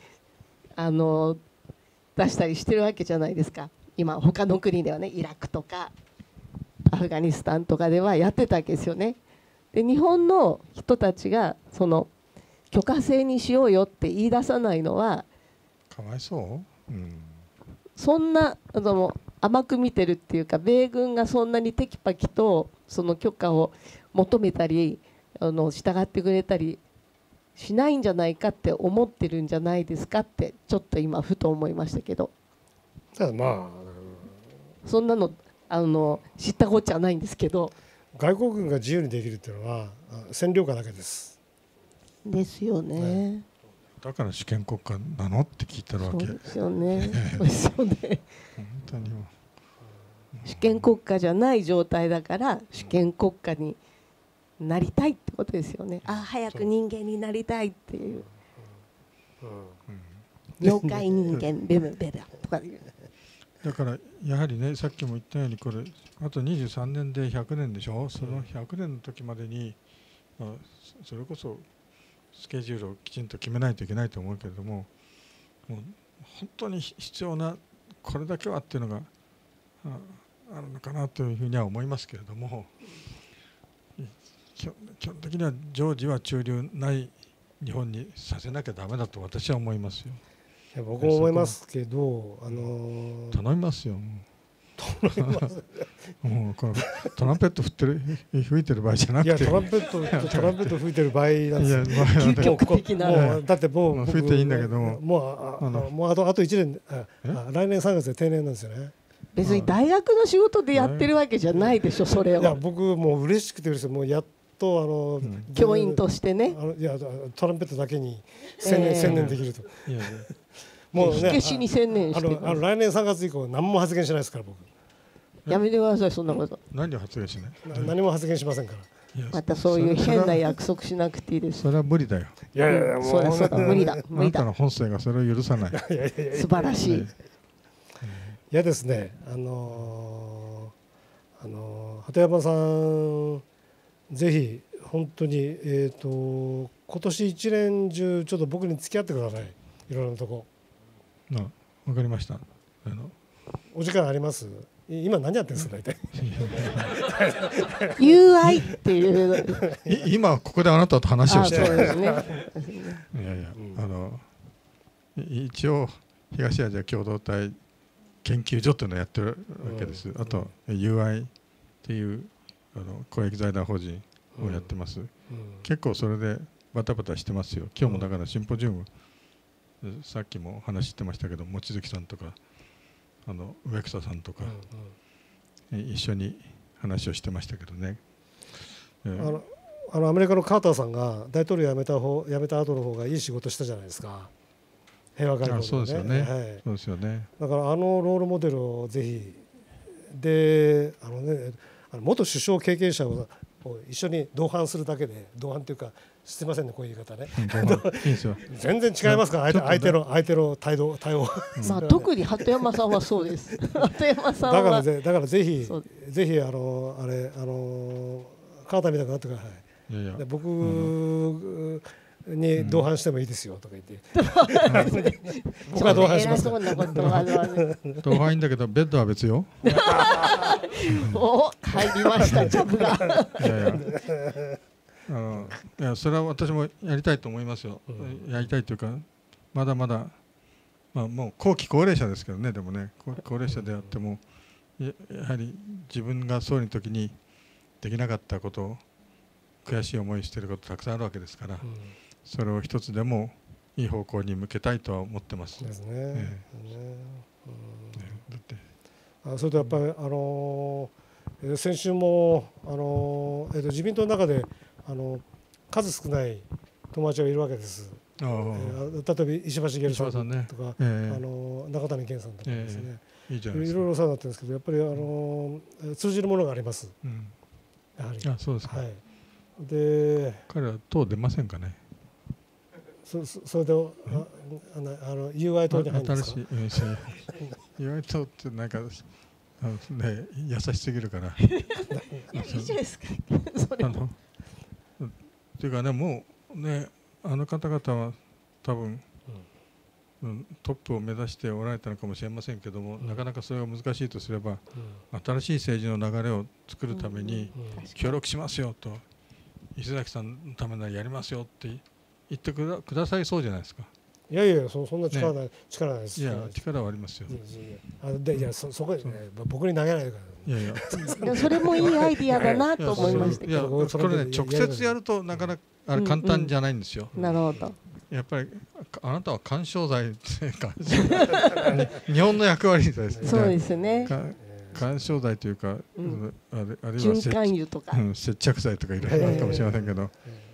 出したりしてるわけじゃないですか。今他の国ではね、イラクとかアフガニスタンとかではやってたわけですよね。で日本の人たちがその許可制にしようよって言い出さないのはかわいそう、 そんな甘く見てるっていうか、米軍がそんなにテキパキとその許可を求めたり従ってくれたりしないんじゃないかって思ってるんじゃないですかってちょっと今ふと思いましたけど。 ただまあそんなの知ったこっちゃないんですけど。 外国軍が自由にできるっていうのは占領下だけです。 ですよね。 だから主権国家なのって聞いてるわけ。 そうですよね。そうですよね。 本当に主権国家じゃない状態だから主権国家になりたいってことですよね。早く人間になりたいっていう。妖怪人間ベムベラとかいう。 だからやはりね、さっきも言ったようにこれあと23年で100年でしょ。その100年の時までに、それこそスケジュールをきちんと決めないといけないと思うけれども、もう本当に必要なこれだけはっていうのがあるのかなというふうには思いますけれども、基本的には常時は駐留ない日本にさせなきゃダメだと私は思いますよ。 いや僕も思いますけど、 頼みますよ。 頼みます。 もうこのトランペット吹いてる場合じゃなくて、 いやトランペット吹いてる場合なんですよ。 究極的な。 もうだってもう吹いていいんだけども、 もうあと1年、来年3月で定年なんですよね。 別に大学の仕事でやってるわけじゃないでしょ、それは。 いや僕もう嬉しくて嬉しい。もうやっと教員としてね。 いやトランペットだけに専念できると。 もうね、火消しに専念して。 来年3月以降何も発言しないですから僕。 やめてくださいそんなこと。 何を発言しない？ 何も発言しませんから。 またそういう変な約束しなくていいです。 それは無理だよ。 いやいやもうそうだ無理だあなたの本性がそれを許さない。 素晴らしい。 いやですね、鳩山さんぜひ本当に今年一年中ちょっと僕に付き合ってください。いろいろなとこ。 わかりました。 お時間あります？今何やってるんですか大体。 UI っていう今ここであなたと話をしてる。 そうですね。 いやいや一応東アジア共同体研究所というのをやってるわけです。あと UI っていう公益財団法人をやってます。結構それでバタバタしてますよ。今日もだからシンポジウム、さっきも話してましたけど望月さんとか植草さんとか、一緒に話をしてましたけどね。 アメリカのカーターさんが大統領辞めた後の方がいい仕事したじゃないですか。平和外交そうですよね。そうですよね。 だからロールモデルをぜひで元首相経験者を一緒に同伴するだけで、同伴というかすみませんねこういう言い方ね。 いいですよ。 全然違いますから相手の対応。 まあ特に鳩山さんはそうです。鳩山さんはだからぜひカーターみたいになってください。で僕に同伴してもいいですよとか言って僕は同伴します。 そんなことは同伴いいんだけどベッドは別よ。 お入りました着が。 いやそれは私もやりたいと思いますよ。やりたいというかまだまだもう後期高齢者ですけどね。でもね高齢者であってもやはり自分が総理の時にできなかったことを悔しい思いしていることたくさんあるわけですから、それを一つでもいい方向に向けたいとは思ってます。 ですね。それとやっぱり先週も自民党の中で数少ない友達がいるわけです。例えば石破茂さんとか中谷健さんとかですね。いろいろお世話になってるんですけど、やっぱり通じるものがあります。やはり。 そうですか。 で彼は党出ませんかね。 それでUI 党に入るんですか。 UI 党ってなんか優しすぎるから。 いいじゃないですか。 っていうかね、もうね方々は多分トップを目指しておられたのかもしれませんけども、なかなかそれが難しいとすれば、新しい政治の流れを作るために協力しますよと、石崎さんのためならやりますよって言ってくださいそうじゃないですか。 いやいやそんな力ないです。 いや力はありますよ。 いやそこで僕に投げないでください。 いやそれもいいアイディアだなと思いましたけど。 これね直接やるとなかなか簡単じゃないんですよ。 なるほど。 やっぱりあなたは緩衝材っていうか日本の役割ですね。 そうですね。 緩衝材というか、あるいは循環油とか接着剤とかいろいろあるかもしれませんけど、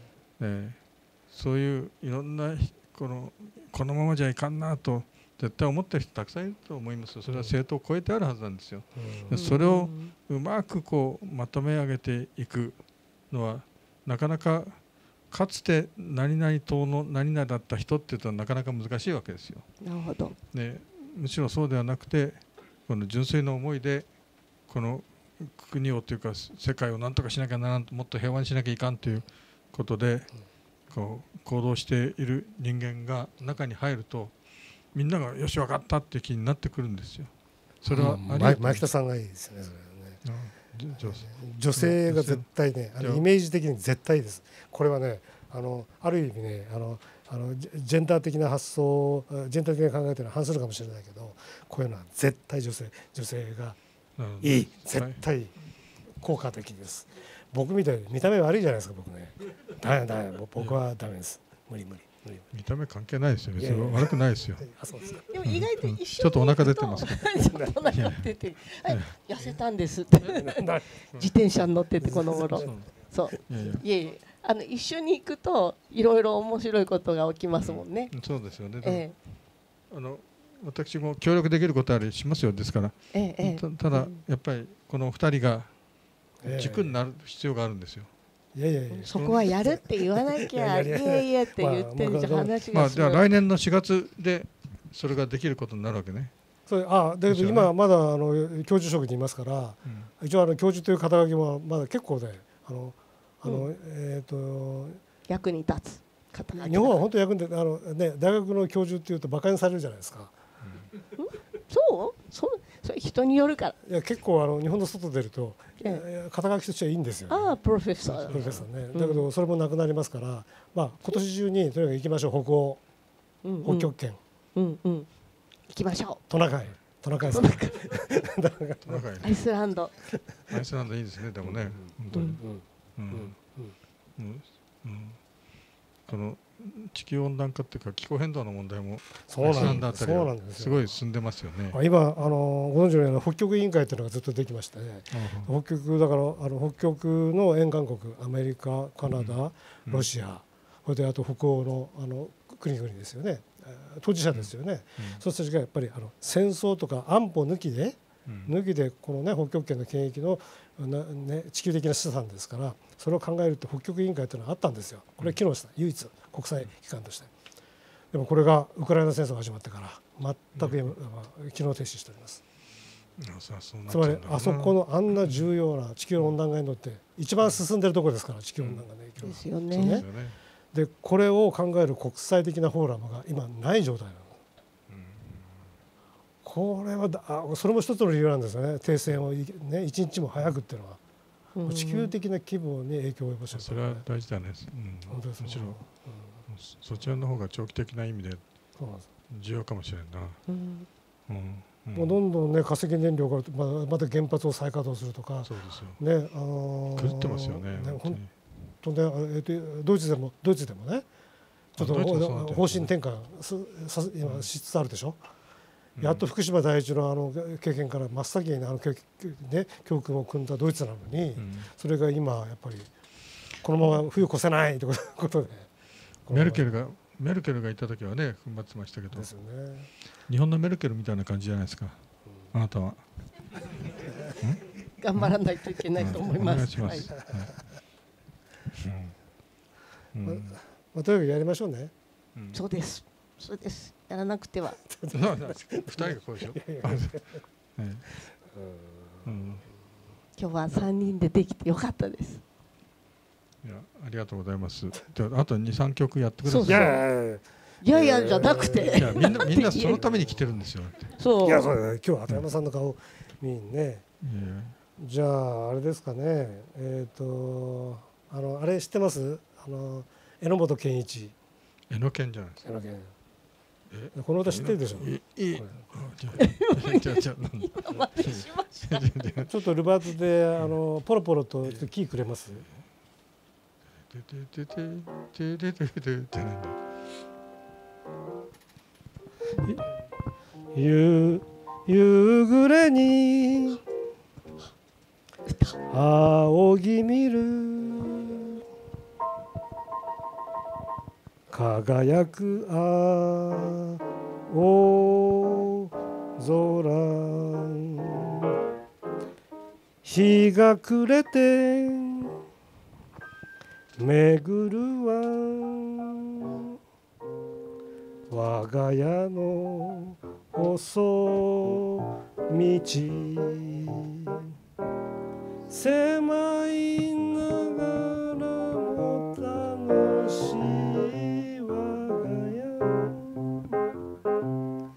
そういういろんなこのままじゃいかんなと絶対思ってる人たくさんいると思います。それは政党を超えてあるはずなんですよ。それをうまくまとめ上げていくのはなかなかかつて何々党の何々だった人っていうとなかなか難しいわけですよ。 なるほど。 むしろそうではなくてこの純粋な思いでこの国をというか世界を何とかしなきゃならんと、もっと平和にしなきゃいかんということで行動している人間が中に入るとみんながよし分かったって気になってくるんですよ。それは前北さんがいいですよね。それはね、女性が絶対ね、イメージ的に絶対です。これはね、ある意味ね、ジェンダー的な発想、ジェンダー的な考えというのは反するかもしれないけど、こういうのは絶対女性がいい、絶対効果的です。僕みたいに見た目悪いじゃないですか。僕ね、ダメ僕はダメです。無理。 見た目関係ないですよ。別に悪くないですよ。 でも意外とちょっとお腹出てますか。 お腹出て、痩せたんですって。自転車に乗っててこの頃。そう。いえ一緒に行くといろいろ面白いことが起きますもんね。 そうですよね。私も協力できることありしますよ。ですから。ただやっぱりこの2人が軸になる必要があるんですよ。 そこはやるって言わなきゃ、いえって言ってるじゃん、話が。 じゃあ来年の4月でそれができることになるわけね。 だけど今まだ教授職にいますから、一応教授という肩書きもまだ結構ね、 役に立つ肩書き。 日本は本当に役に立つ。大学の教授っていうと馬鹿にされるじゃないですか。 それ人によるから。 いや結構日本の外出ると肩書きとしてはいいんですよ、ね。 プロフェッサーね。だけどそれもなくなりますから、今年中にとにかく行きましょう。北欧、北極圏、 行きましょう。 トナカイさん。 アイスランドいいですね。でもね、本当に。この地球温暖化っていうか気候変動の問題もアイスランドあたりはすごい進んでますよね。 今ご存知のような北極委員会というのがずっとできまして、北極だから北極の沿岸国アメリカ、カナダ、ロシア、それであと北欧の国々ですよね。当事者ですよね。そういう人たちがやっぱり戦争とか安保抜きでこのね北極圏の権益の地球的な資産ですから、それを考えると北極委員会というのがあったんですよ。これ機能した唯一国際機関として。でもこれがウクライナ戦争が始まってから全く機能停止しております。つまりあそこのあんな重要な地球温暖化にとって一番進んでるところですから、地球温暖化の影響が。 ですよね。 でこれを考える国際的なフォーラムが今ない状態なの。これはそれも一つの理由なんですよね。停戦を一日も早くっていうのは地球的な規模に影響を及ぼしている。 それは大事だね。むしろそちらの方が長期的な意味で重要かもしれないな。 もうどんどんね化石燃料からまた原発を再稼働するとか、 そうですよ。狂ってますよね。 本当ね、ドイツでもね、ちょっと方針転換今しつつあるでしょ。やっと福島第一の経験から真っ先に教訓を組んだドイツなのに、それが今やっぱりこのまま冬越せないということで、 メルケルがいた時はね踏ん張ってましたけど、日本のメルケルみたいな感じじゃないですか、あなたは。 頑張らないといけないと思います。 とにかくやりましょうね。 そうです。やらなくては。 2人がこうでしょ。 今日は3人でできてよかったです。 いや、ありがとうございます。じゃあと2、3曲やってください。 いやじゃなくて。 みんなそのために来てるんですよ。 そう。いや、そうだね。今日は畑山さんの顔見にね。じゃああれですかね。あれ知ってます？榎本健一。 榎野健じゃないですか。 この歌知ってるでしょ。ちょっとルバートでポロポロとキーくれます？夕暮れに仰ぎ見る輝く青空、日が暮れて巡るは我が家の細道、狭いながらも楽しい我が家、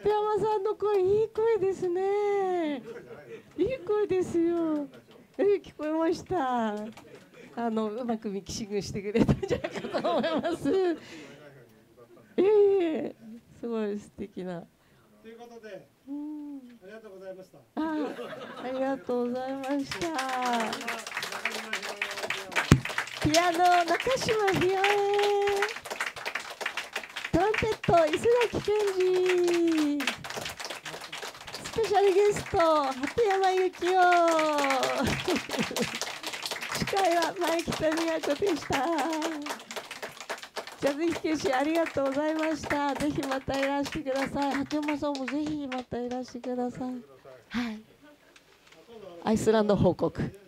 鳩山さんの声いい声ですね。いい声ですよ。聞こえました。うまくミキシングしてくれたんじゃないかと思います。すごい素敵な。 ということで、ありがとうございました。 ありがとうございました。ピアノ中島ひよえ、トランペット伊勢崎健二、スペシャルゲスト鳩山由紀夫、司会は前北美和子でした。ジャズ火消しありがとうございました。ぜひまたいらしてください。鳩山さんもぜひまたいらしてください。はい。アイスランド報告。